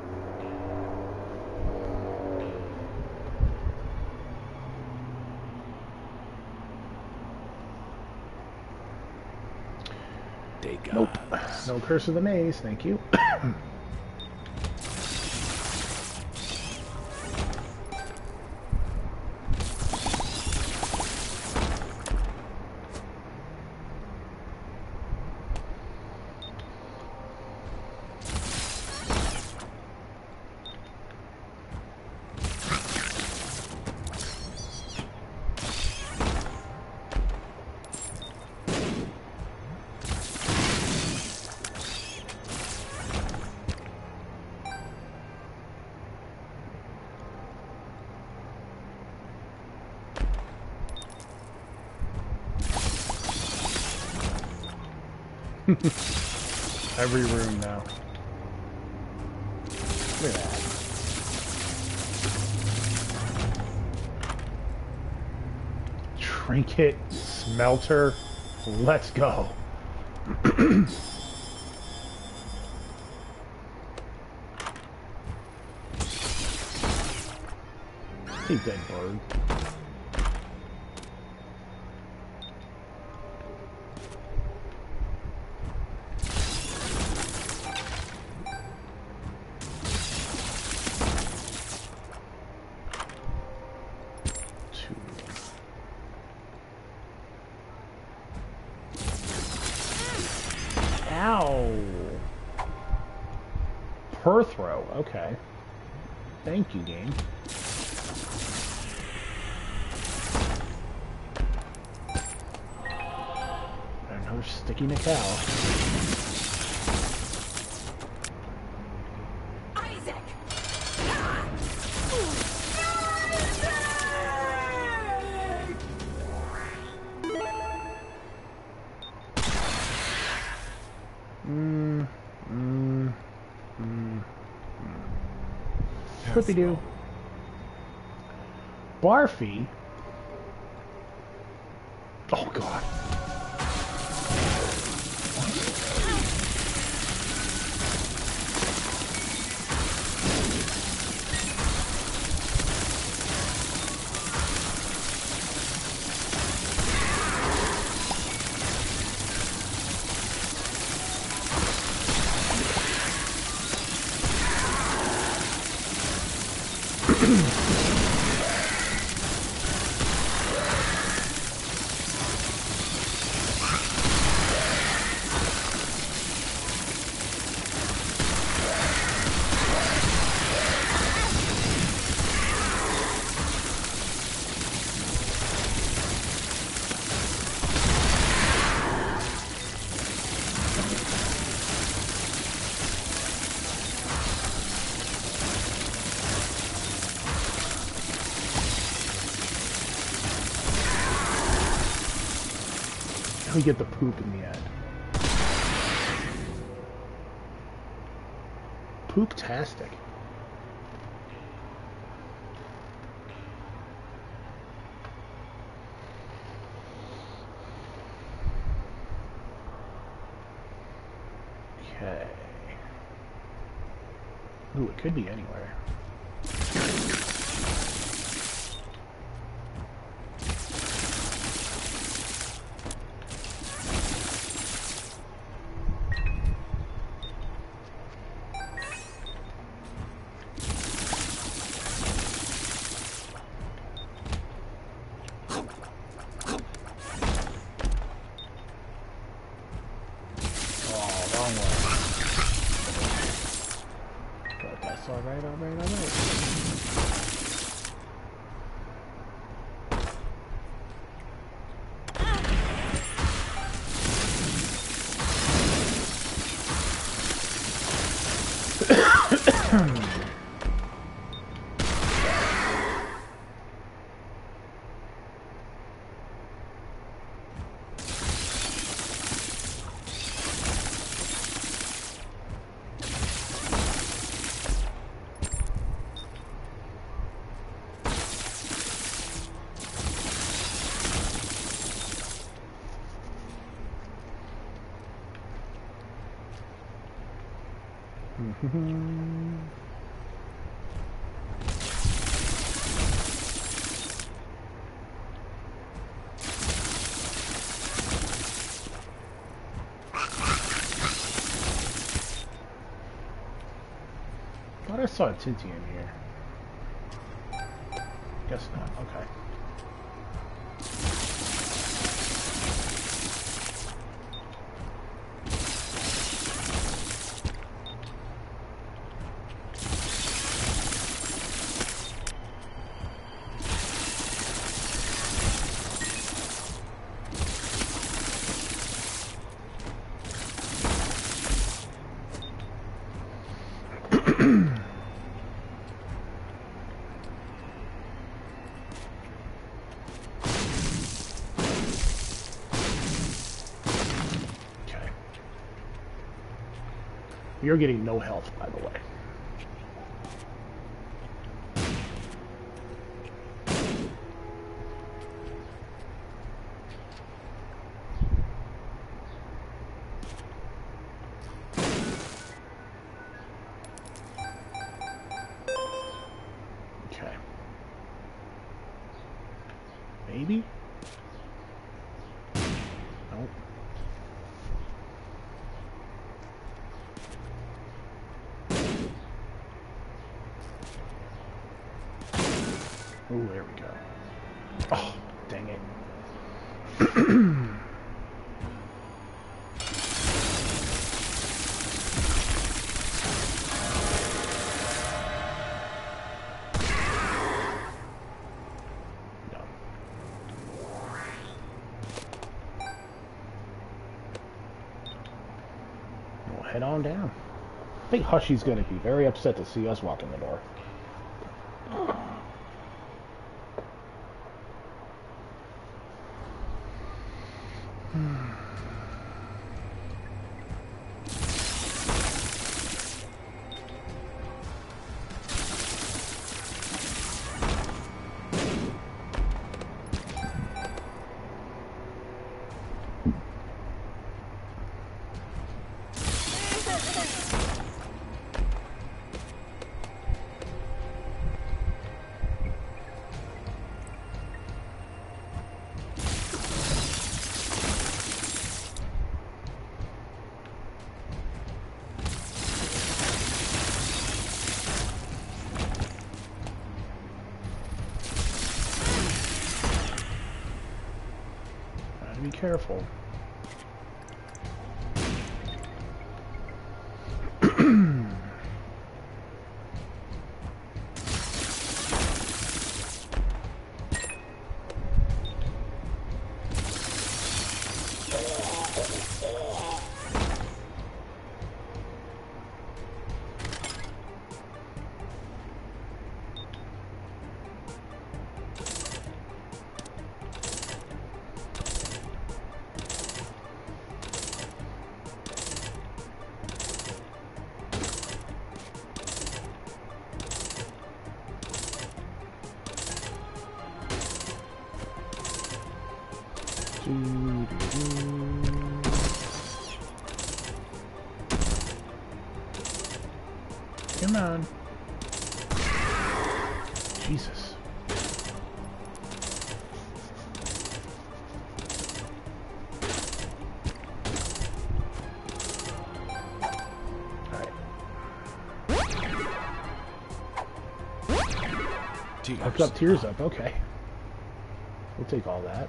Nope. No Curse of the Maze, thank you. Every room now. Look at that. Trinket, smelter, let's go. See dead bird. Per throw, okay. Thank you, game. Another sticky Nickel. Isaac! Mmm. Mmm. Mmm. Flippy doo. Barfy? Oh god. We get the poop in the end. Poop-tastic. Okay. Ooh, it could be anywhere. Alright, alright, alright. Thought I saw a Tinty in here. Guess not. Okay. You're getting no health, by the way. Okay. Maybe? Nope. Oh, there we go. Oh, dang it. No. We'll head on down. I think Hushy's going to be very upset to see us walk in the door. Be careful. Come on. Jesus. Alright. Hooked up, tears up, okay. We'll take all that.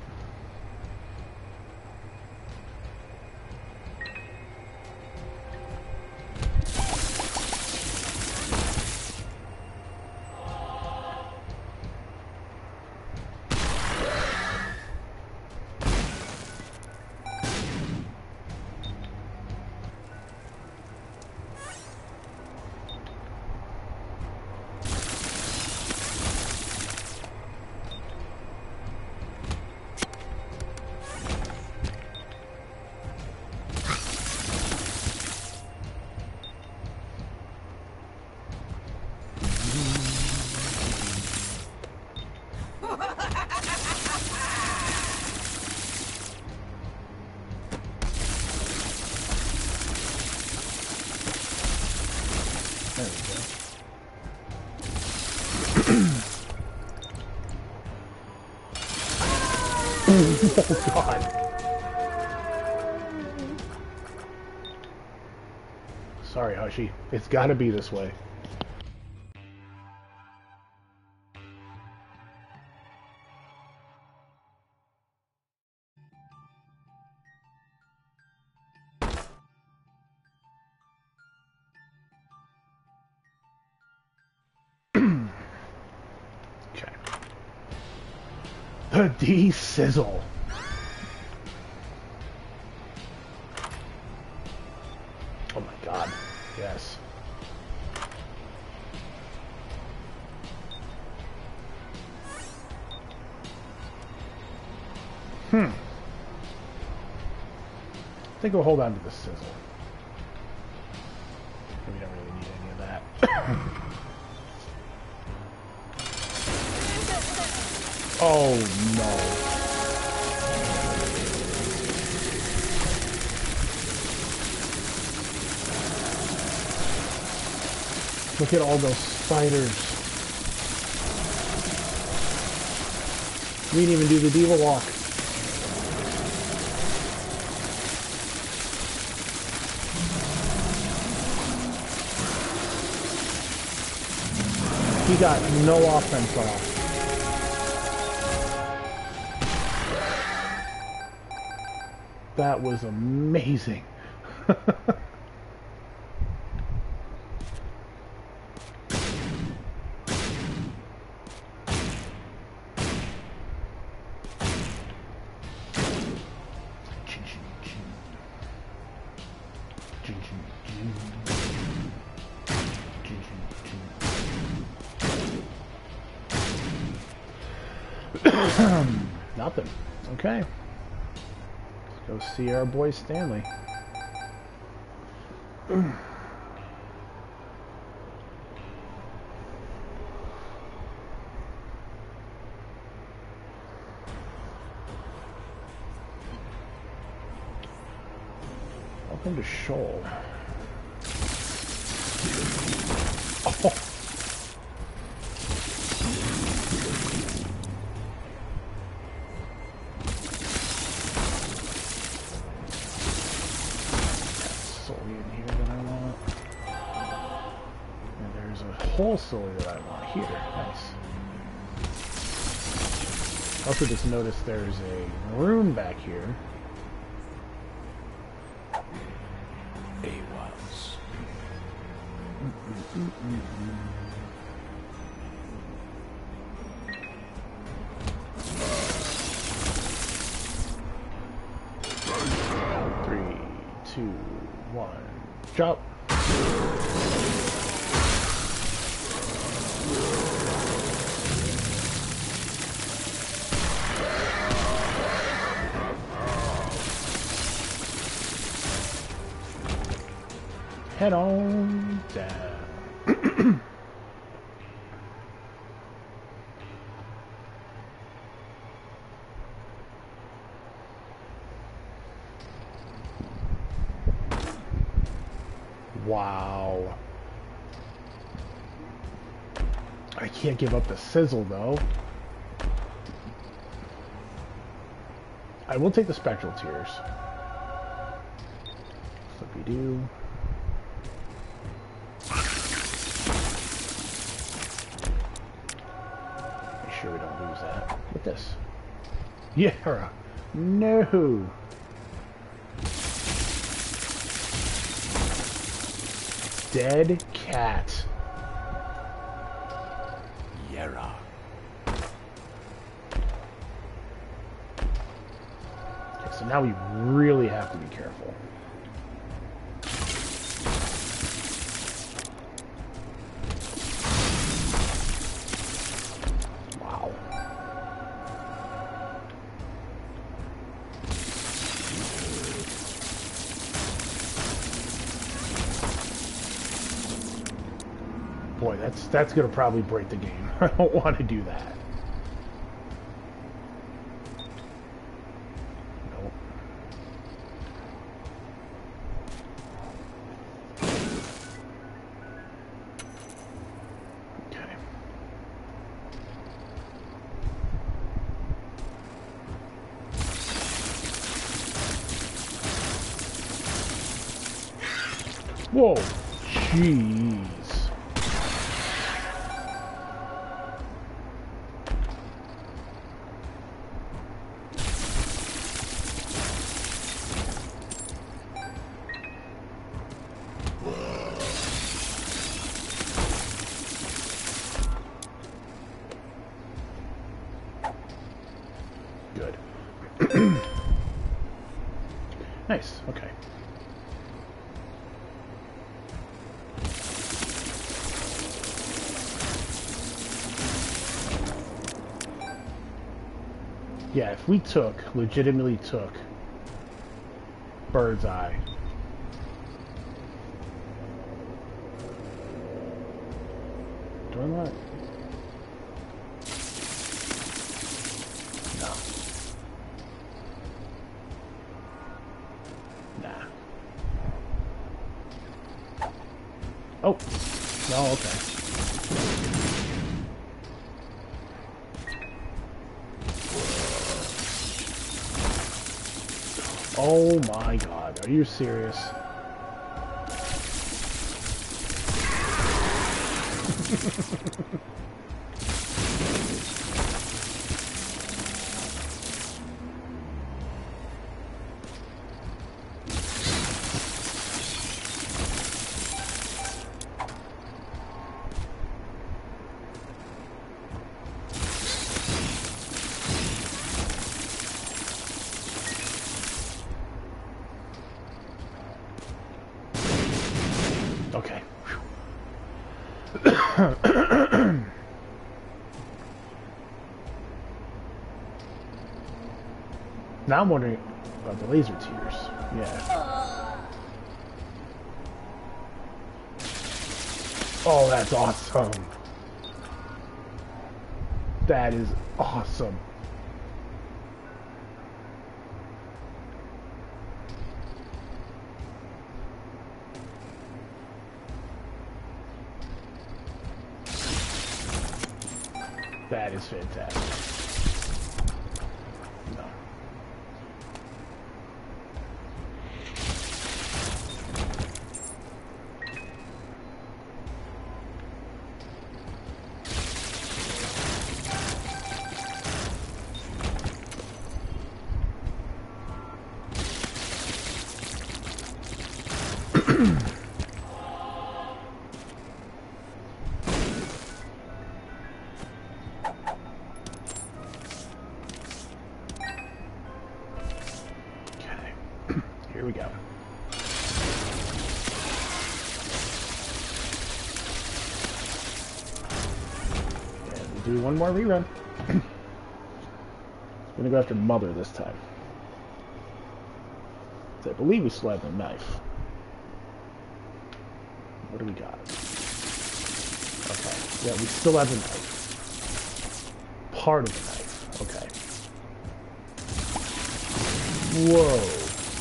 There we go. Oh God. Sorry, Hushy. It's gotta be this way. Okay. The D-Sizzle. Oh my God. Yes. Hmm. I think we'll hold on to the sizzle. We don't really need any of that. Oh no. Look at all those spiders. We didn't even do the Diva Walk. He got no offense off. That was amazing. Nothing. Okay. Let's go see our boy Stanley. Welcome to Shoal. Oh. Whole soul that I want here. Nice. Also just noticed there's a rune back here. A was. Mm -mm -mm -mm -mm. Three, two, one, drop. Head on down. Wow. I can't give up the sizzle though. I will take the spectral tears. Flippy do. Sure we don't lose that. With this. Yeah. No. Dead cat. Yera. Okay, so now we really have to be careful. Boy, that's that's gonna probably break the game. I don't want to do that. Nope. Okay. Whoa, jeez. Good. Nice, okay. Yeah, if we took, legitimately took Bird's Eye, Do I not? No. Nah. Oh. No, okay. Oh my god, are you serious? Okay. Now I'm wondering about the laser tears. Yeah. Oh, that's awesome. That is awesome. That is fantastic. No. Here we go. And we'll do one more rerun. I'm gonna go after Mother this time. So I believe we still have the knife. What do we got? Okay. Yeah, we still have the knife. Part of the knife. Okay. Whoa.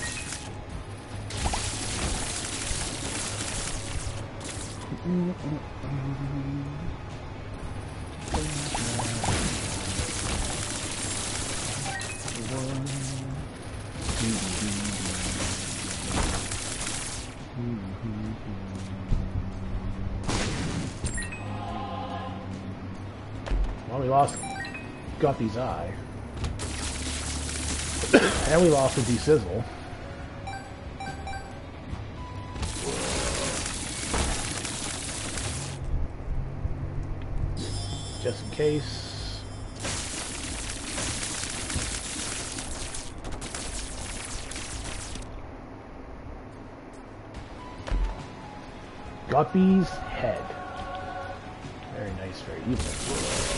Well, we lost Guppy's eye. And we lost the de-sizzle. Just in case. Guppy's head. Very nice, very evil.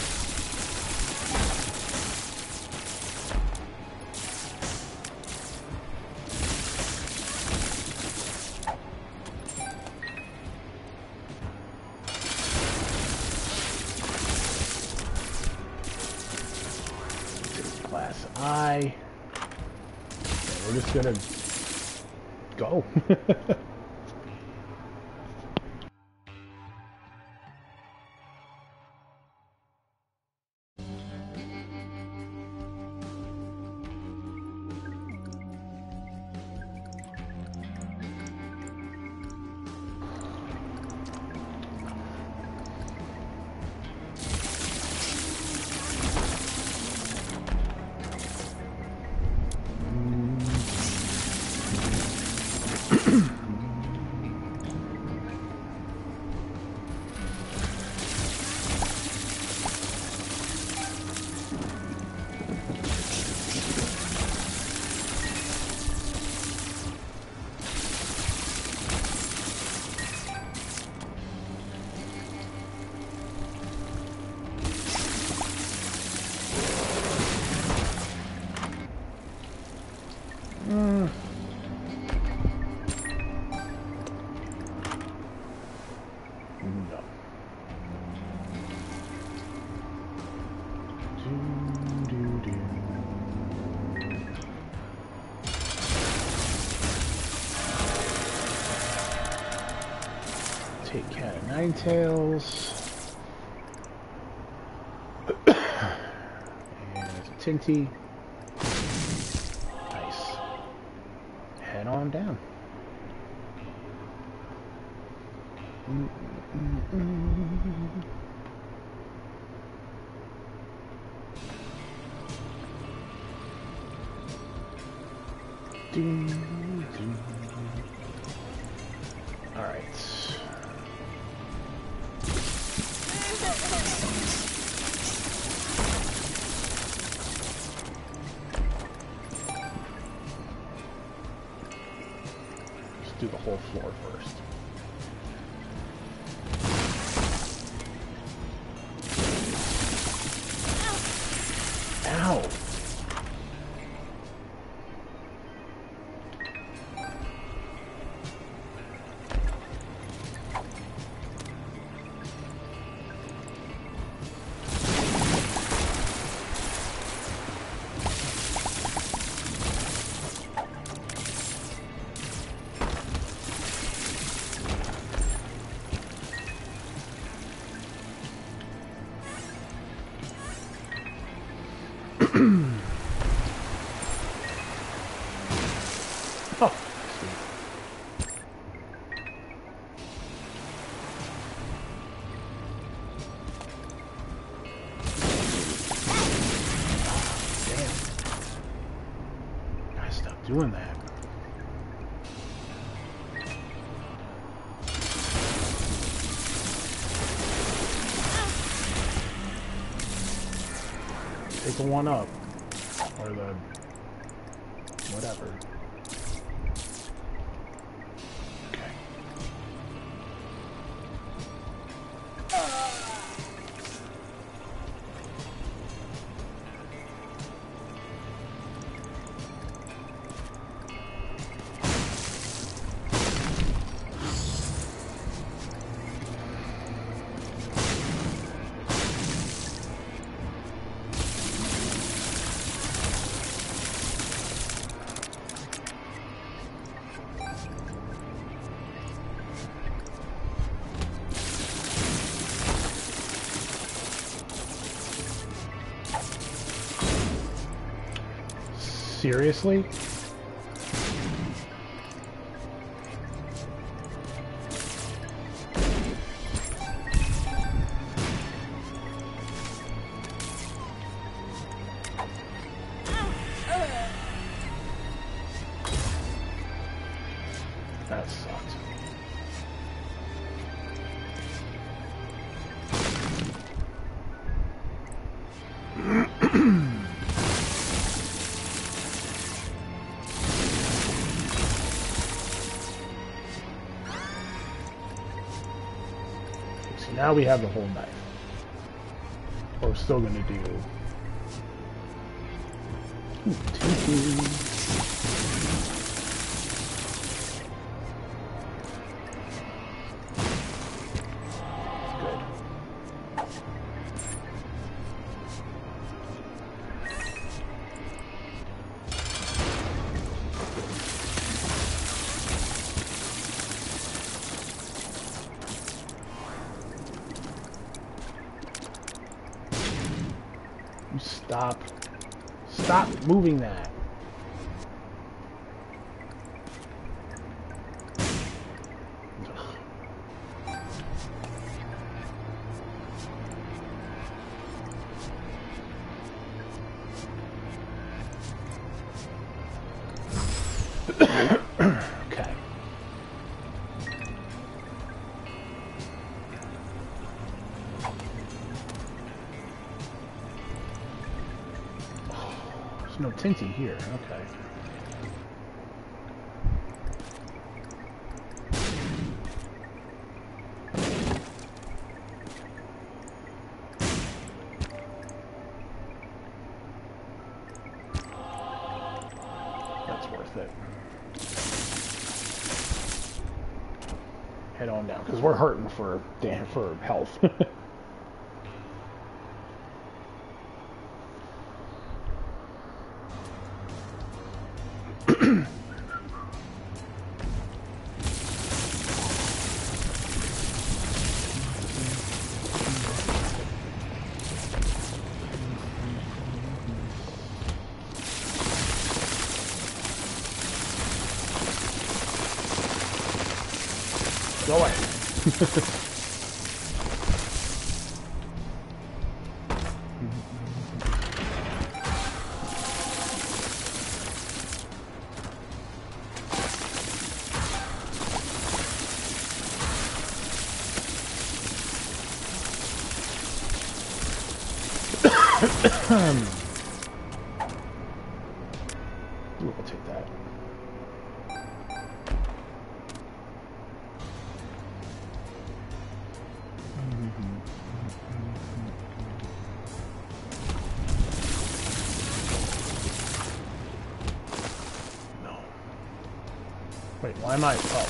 Glass eye. And we're just gonna go. Mm. No. Nine Tails. And there's a Tinty. Nice. Head on down. Mm -mm -mm. Doo -doo. All right. Let's do the whole floor first. Ow! Oh, sweet. Damn. Gotta stop doing that. Take the one up. Or the... whatever. Okay. Seriously? That sucked. So now we have the whole knife. But we're still gonna do... Ooh, Tinky. Stop. Stop moving that. Okay. There's no Tinty here. Okay. That's worth it. Head on down, because we're hurting for damn for health. Go away. Ooh, I'll take that. No. Wait, why am I? Oh.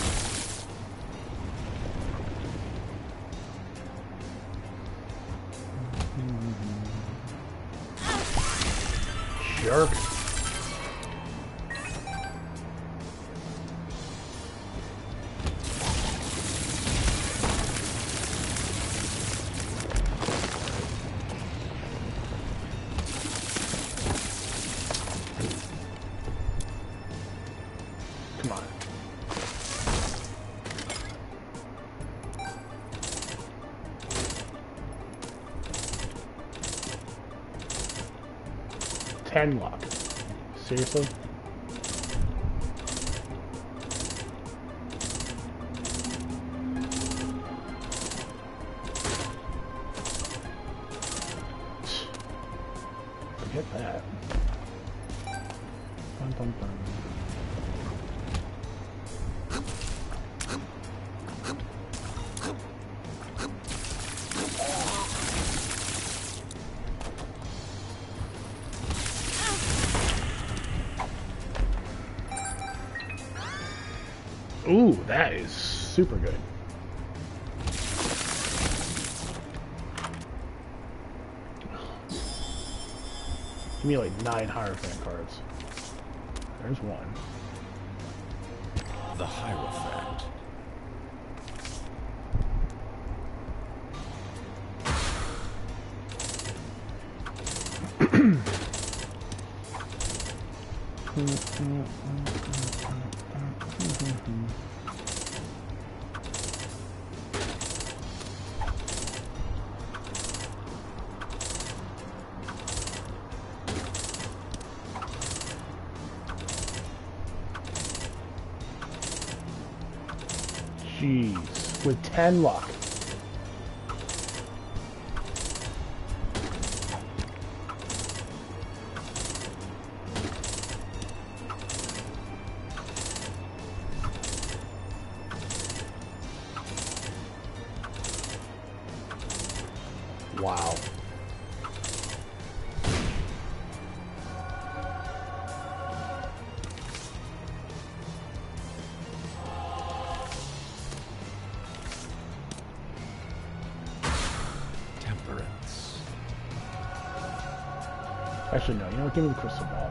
Jerk. Come on. Ten luck. Seriously? Forget that. Bum, bum, bum. Ooh, that is super good. Give me like nine Hierophant cards. There's one. The Hierophant. Jeez, with ten luck. Wow. Temperance. Actually, no. You know what? Give me the crystal ball.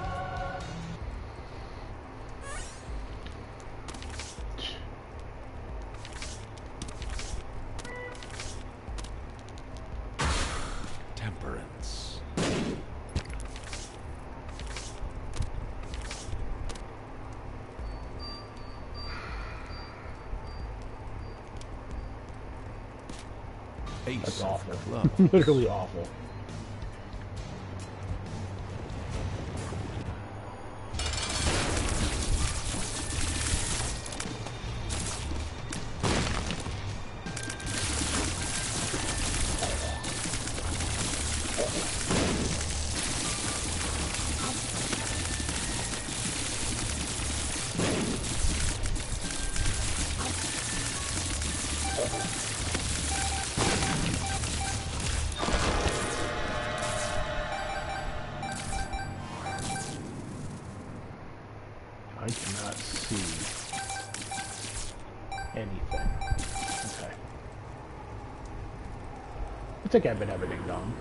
Temperance. Ace That's of awful. clubs. Literally awful. I cannot see anything. Okay. I think I've been everything done.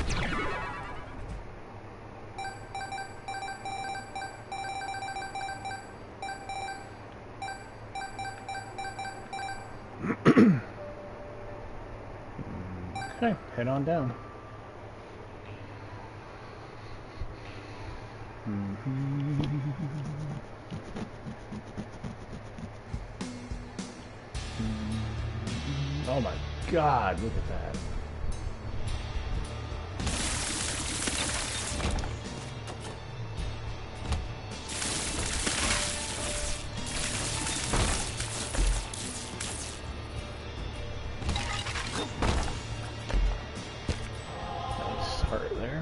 Okay, head on down. Oh my god, look at that. Nice heart there.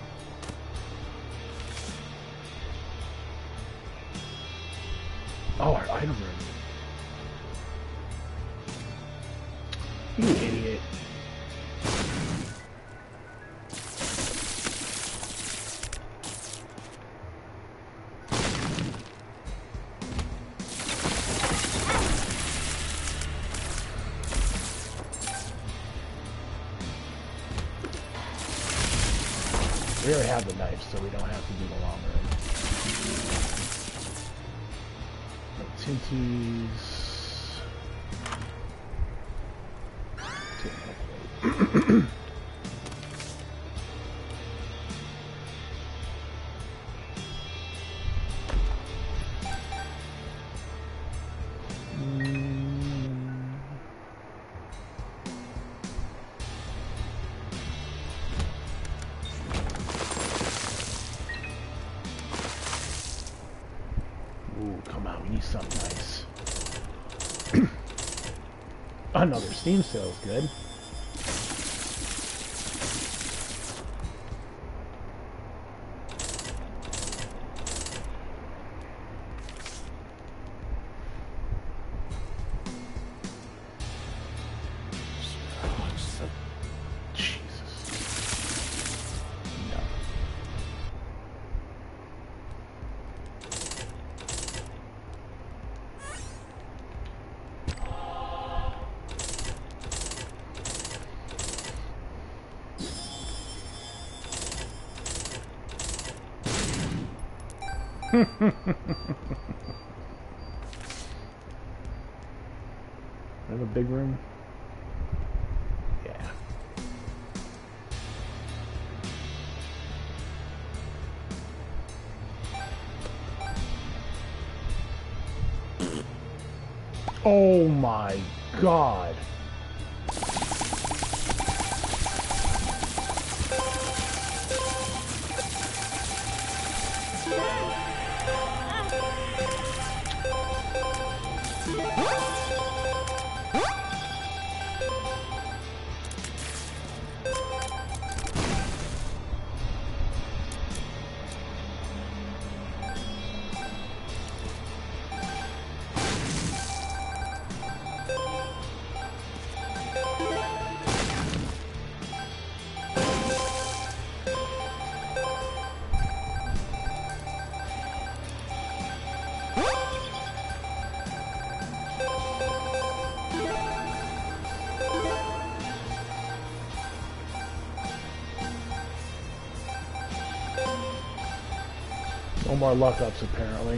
Oh, our item room. You idiot. We already have the knife, so we don't have to do the long run. No tinties. Ooh, come on, we need something nice. Another Steam sale is good. I have a big room. Yeah. Oh my god. No more luck ups, apparently.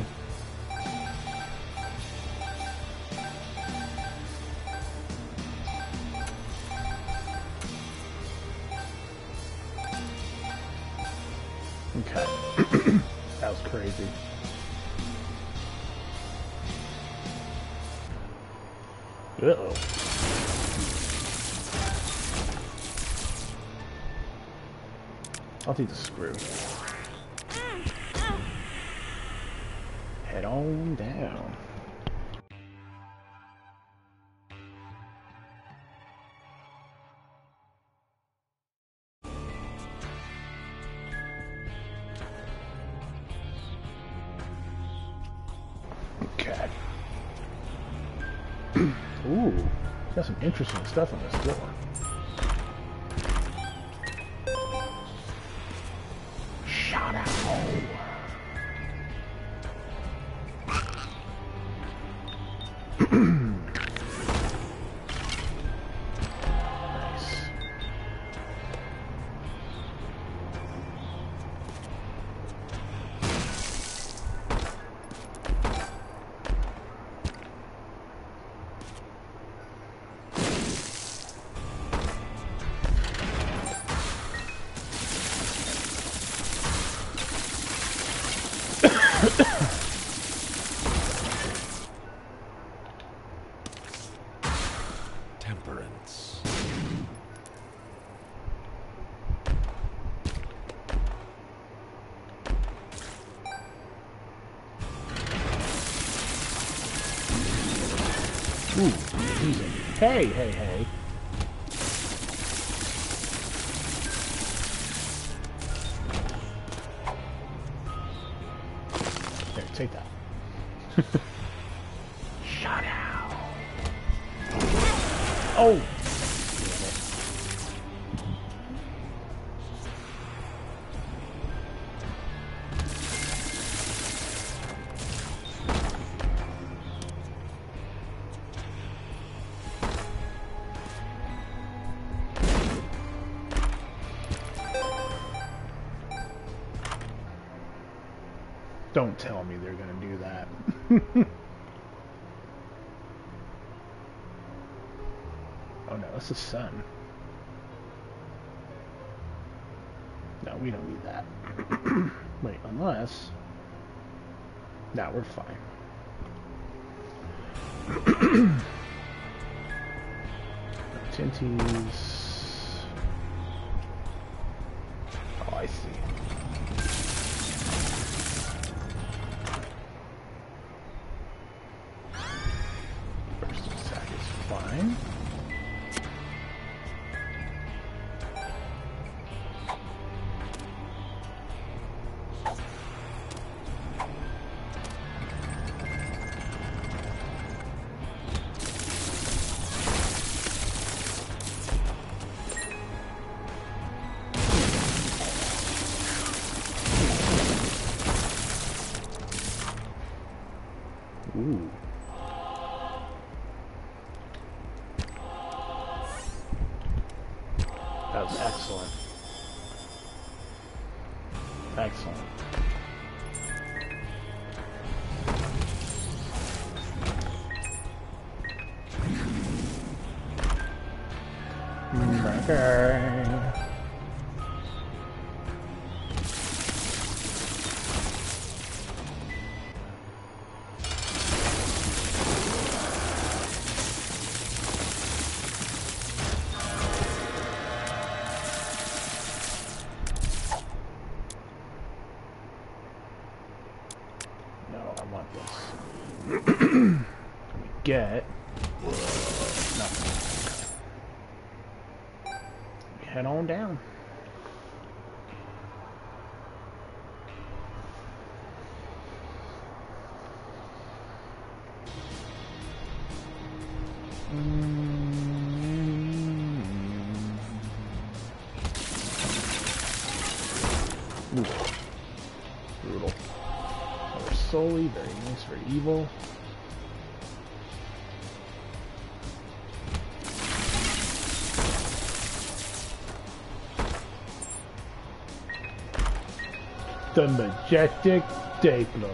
Okay. That was crazy. Uh-oh. I'll take the screw. Head on down. Okay. Ooh, got some interesting stuff on this door. Shot out. Nice. Ooh, easy. Hey, hey, hey. There, take that. Shut out. Oh! Don't tell me they're gonna do that. Oh no, that's the sun. No, we don't need that. Wait, unless... No, we're fine. Tinties... Oh, I see. First attack is fine. Ooh. That was excellent. Excellent. Okay. No, I want this. We get nothing. We head on down. Ooh. Brutal. Another Sully, very nice, very evil. The Majestic Stapler.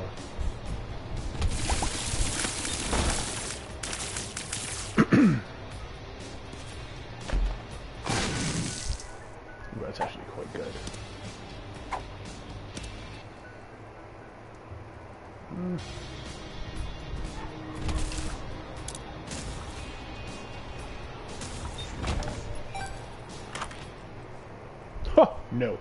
Ooh, that's actually quite good. Mm. Oh, no.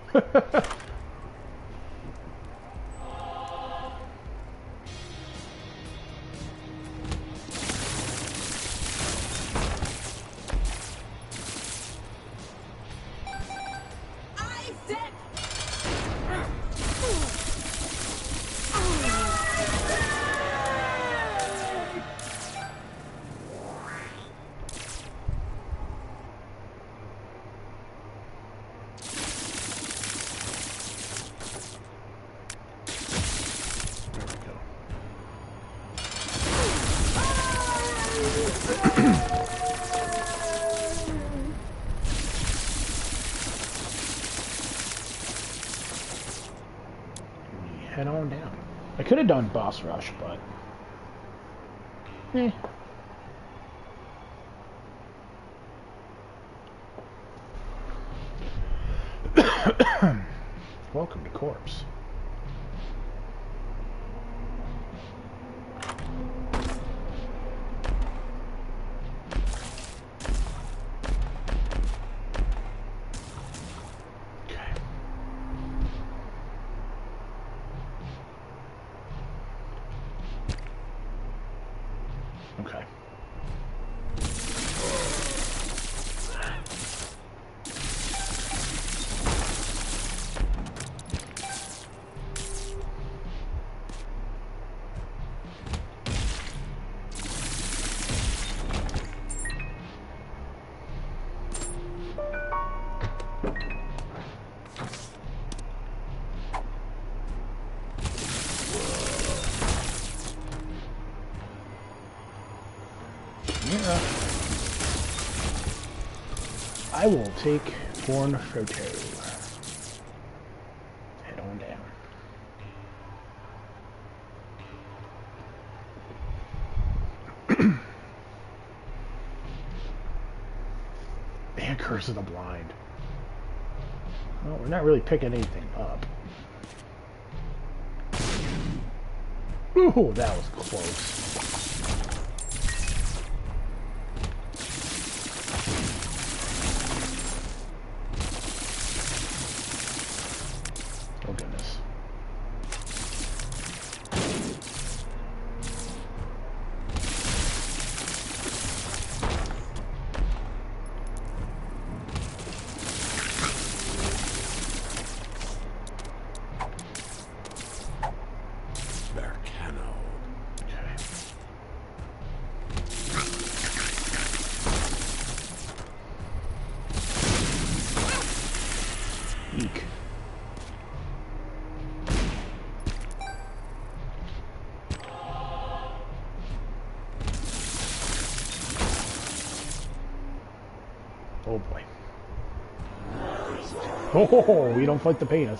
Head on down. I could have done boss rush, but eh. Welcome to Corpse. Okay. Yeah. I will take Corn Froteau. Head on down. And Curse of the Blind. Well, we're not really picking anything up. Ooh, that was close. Oh, goodness. Bercano. Okay. Eek. Oh boy. Oh, we don't fight the penis.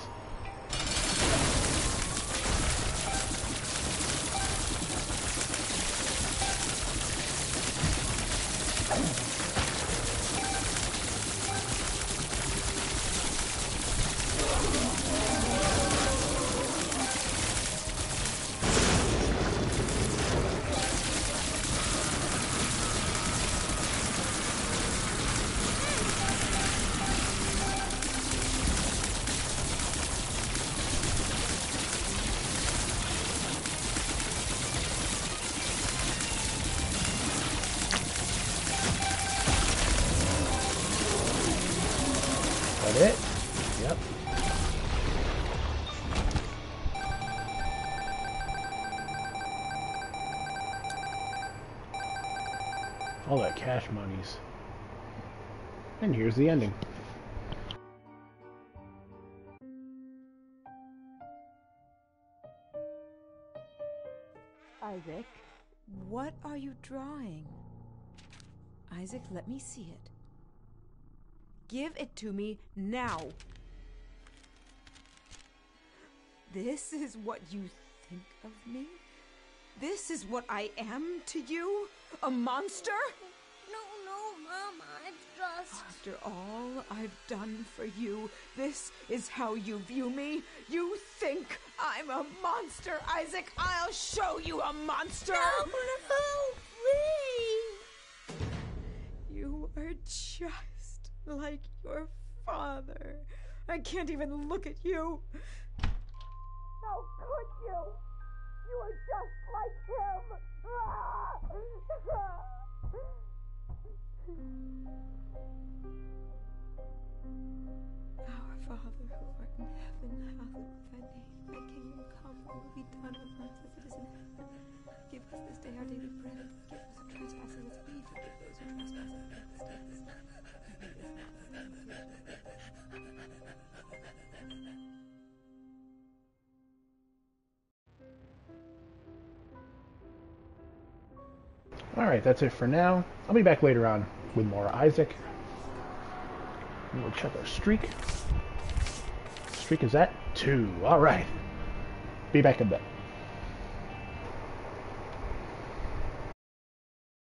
That it? Yep. All that cash monies. And here's the ending. Isaac, what are you drawing? Isaac, let me see it. Give it to me now. This is what you think of me? This is what I am to you? A monster? No, no, Mama, it's just... After all I've done for you, this is how you view me? You think I'm a monster, Isaac? I'll show you a monster! No, no, please! You are just like your father. I can't even look at you. How could you? You are just like him. Our Father who art in heaven, hallowed be thy name. Thy kingdom come, thy will be done on earth as it is in heaven. Give us this day our daily bread. Forgive us our trespasses as we forgive those who trespass against us. And lead us not into temptation. Alright, that's it for now. I'll be back later on with more Isaac. We'll check our streak. Streak is at two. Alright. Be back in a bit.